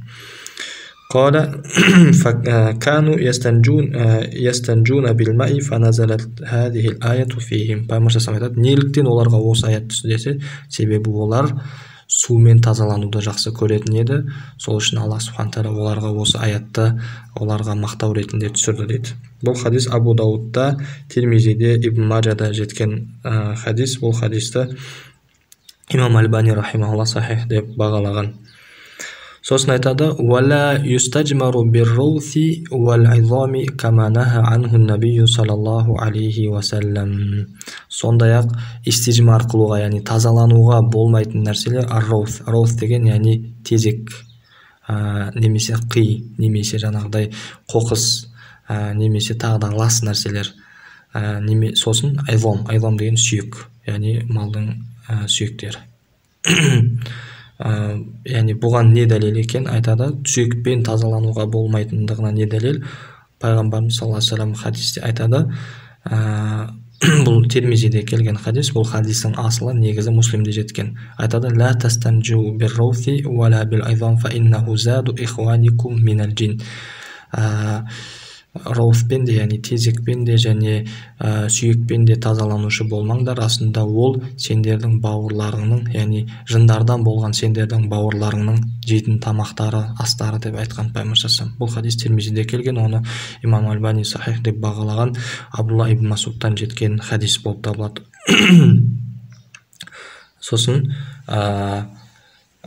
Қала факану ястанжуна билмаи фаназалат хадихил аяту фихим. Пайғамбар саллаллаху айтады, неліктен оларға осы аят түсті десе, себебі олар сумен тазалануды жақсы көретін еді. Сол үшін Аллах субхана тағала оларға осы аятты оларға мақтау ретінде түсірді дейді. Бұл хадис Абу Даудта, Тирмизиде, Ибн Маджада жеткен ә, хадис. Бұл хадисті имам Албани рахимахуллах сахих деп бағалаған. Сосын айтады, «Вала юстаджмару бирроути вал айзами кама наха анху набию саллаллаху алейхи вассалам». Сондай-ақ истижмар қылуға, яғни тазалануға болмайтын нәрселер ар-роут. Роут деген яғни тезек, ә, немесе қи, немесе жаңағыдай қоқыс, ә, немесе тағы да лас нәрселер. Ә, неме, сосын айзом, айзом деген сүйек, яғни малдың ә, сүйектері. Ә, яғни бұған не дәлел екен айтады, сүйекпен тазалануға болмайтындығына не дәлел? Пайғамбарымыз саллаллаху алейхи вассалам хадисте айтады, ә, бұл Тирмизиде келген хадис, бұл хадистің асылы негізі Муслимде жеткен. Айтады, ла тастанжу бирроути вала бил айзам фа иннаху заду ихваникум минал джин. Роуфпен де, яғни тезекпен де және ә, сүйекпен де тазаланушы болмаңдар, расында ол сендердің бауырларыңның, яғни жындардан болған сендердің бауырларыңның жейтін тамақтары, астары деп айтқан пайғамбар саллаллаху алейхи вассалам. Бұл хадис Тирмизиде келген, оны имам Албани сахих деп бағалаған, Абдулла ибн Масудтан жеткен хадис болып табылады. Сосын ә,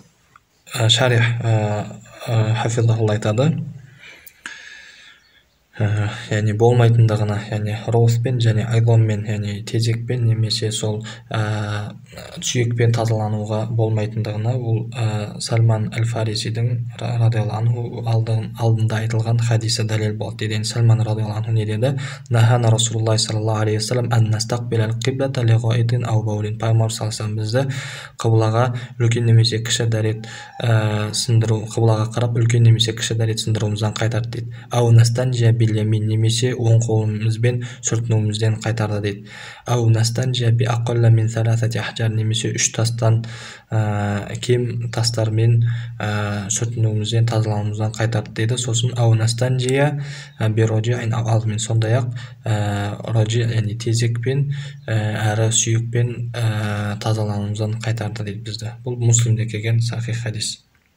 ә, шарих ә, ә, хафизахулла айтады, яғни болмайтындығына, яғни роуспен және айдонмен, яғни тезекпен немесе сол ә, сүйекпен тазалануға болмайтындығына ол ә, Сальман әл-Фарисидің радиаллаху анху алдында айтылған хадисі дәлел болады дейді. Сальман радиаллаху анху не деді? Нахана Расулуллах саллаллаху алейхи вассалам ан настақбилал қиблата ли ғаитин ау баулин. Пайғамбар саллаллаху алейхи вассалам бізді қыблаға үлкен немесе кіші дәрет ә, сындыру, қыблаға қарап үлкен немесе кіші дәрет сындыруымыздан қайтарды дейді. Ау настанжа билямин, немесе оң қолымызбен сүртінуімізден қайтарды дейді. Ау настанжа би ақалла мин саласати ахжар, немесе үш тастан ә, кем тастармен ә, сүртінуімізден, тазалануымыздан қайтарды дейді. Сосын ау настанжия би роджиин ау алдымен, сондай-ақ ә, роджи, яғни тезекпен ә, әрі сүйекпен ә, тазалануымыздан қайтарды дейді бізді. Бұл Муслимде келген сахих хадис.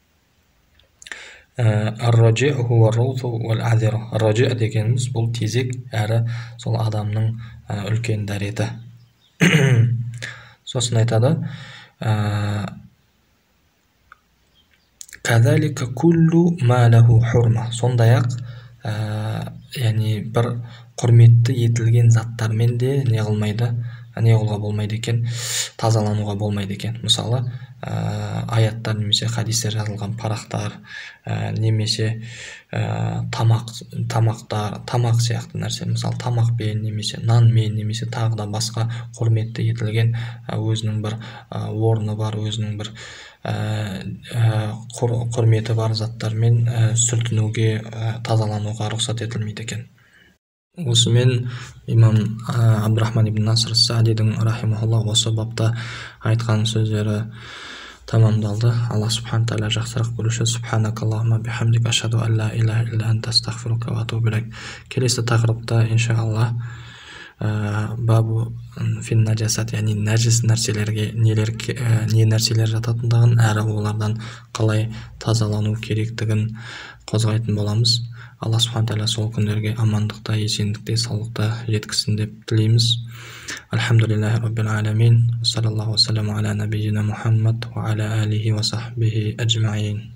Ар-раджи хуа роуту уал азира. Раджи дегеніміз бұл тезек әрі сол адамның үлкен дәреті. Сосын айтады, кадалика куллу ма лаху хурма. Сондай-ақ яғни бір құрметті етілген заттармен де не қылмайды, не қылуға болмайды екен, тазалануға болмайды екен. Мысалы ә, аяттар немесе хадистер жазылған парақтар, ә, немесе ә, тамақ, тамақтар, тамақ сияқты нәрсе, мысалы тамақпен немесе нанмен немесе тағы да басқа құрметті етілген ә, өзінің бір ә, орны бар, өзінің бір ә, ә, құрметі бар заттармен ә, сүртінуге, ә, тазалануға рұқсат етілмейді екен. Осымен имам Абдурахман ибн Наср ас-Саадидің рахимахулла осы бапта айтқан сөздері тамамдалды. Алла субхана тағала жақсырақ көруші. Субханакаллахумма бихамдика ашхаду ан ла илаха илля анта астағфирука ва атубу илейк. Келесі тақырыпта иншалла бабу фин наджасат, яғни нәжіс нәрселерге нелер не нәрселер жататындығын әрі олардан қалай тазалану керектігін қозғайтын боламыз. Алла субхана тағала сол күндерге амандықта, есендікте, саулықта жеткізсін деп тілейміз. Альхамдулиллахи раббил аламин. Саллаллаху ассаламу аля набийина Мухаммад ва аля алихи ва сахбихи аджмаин.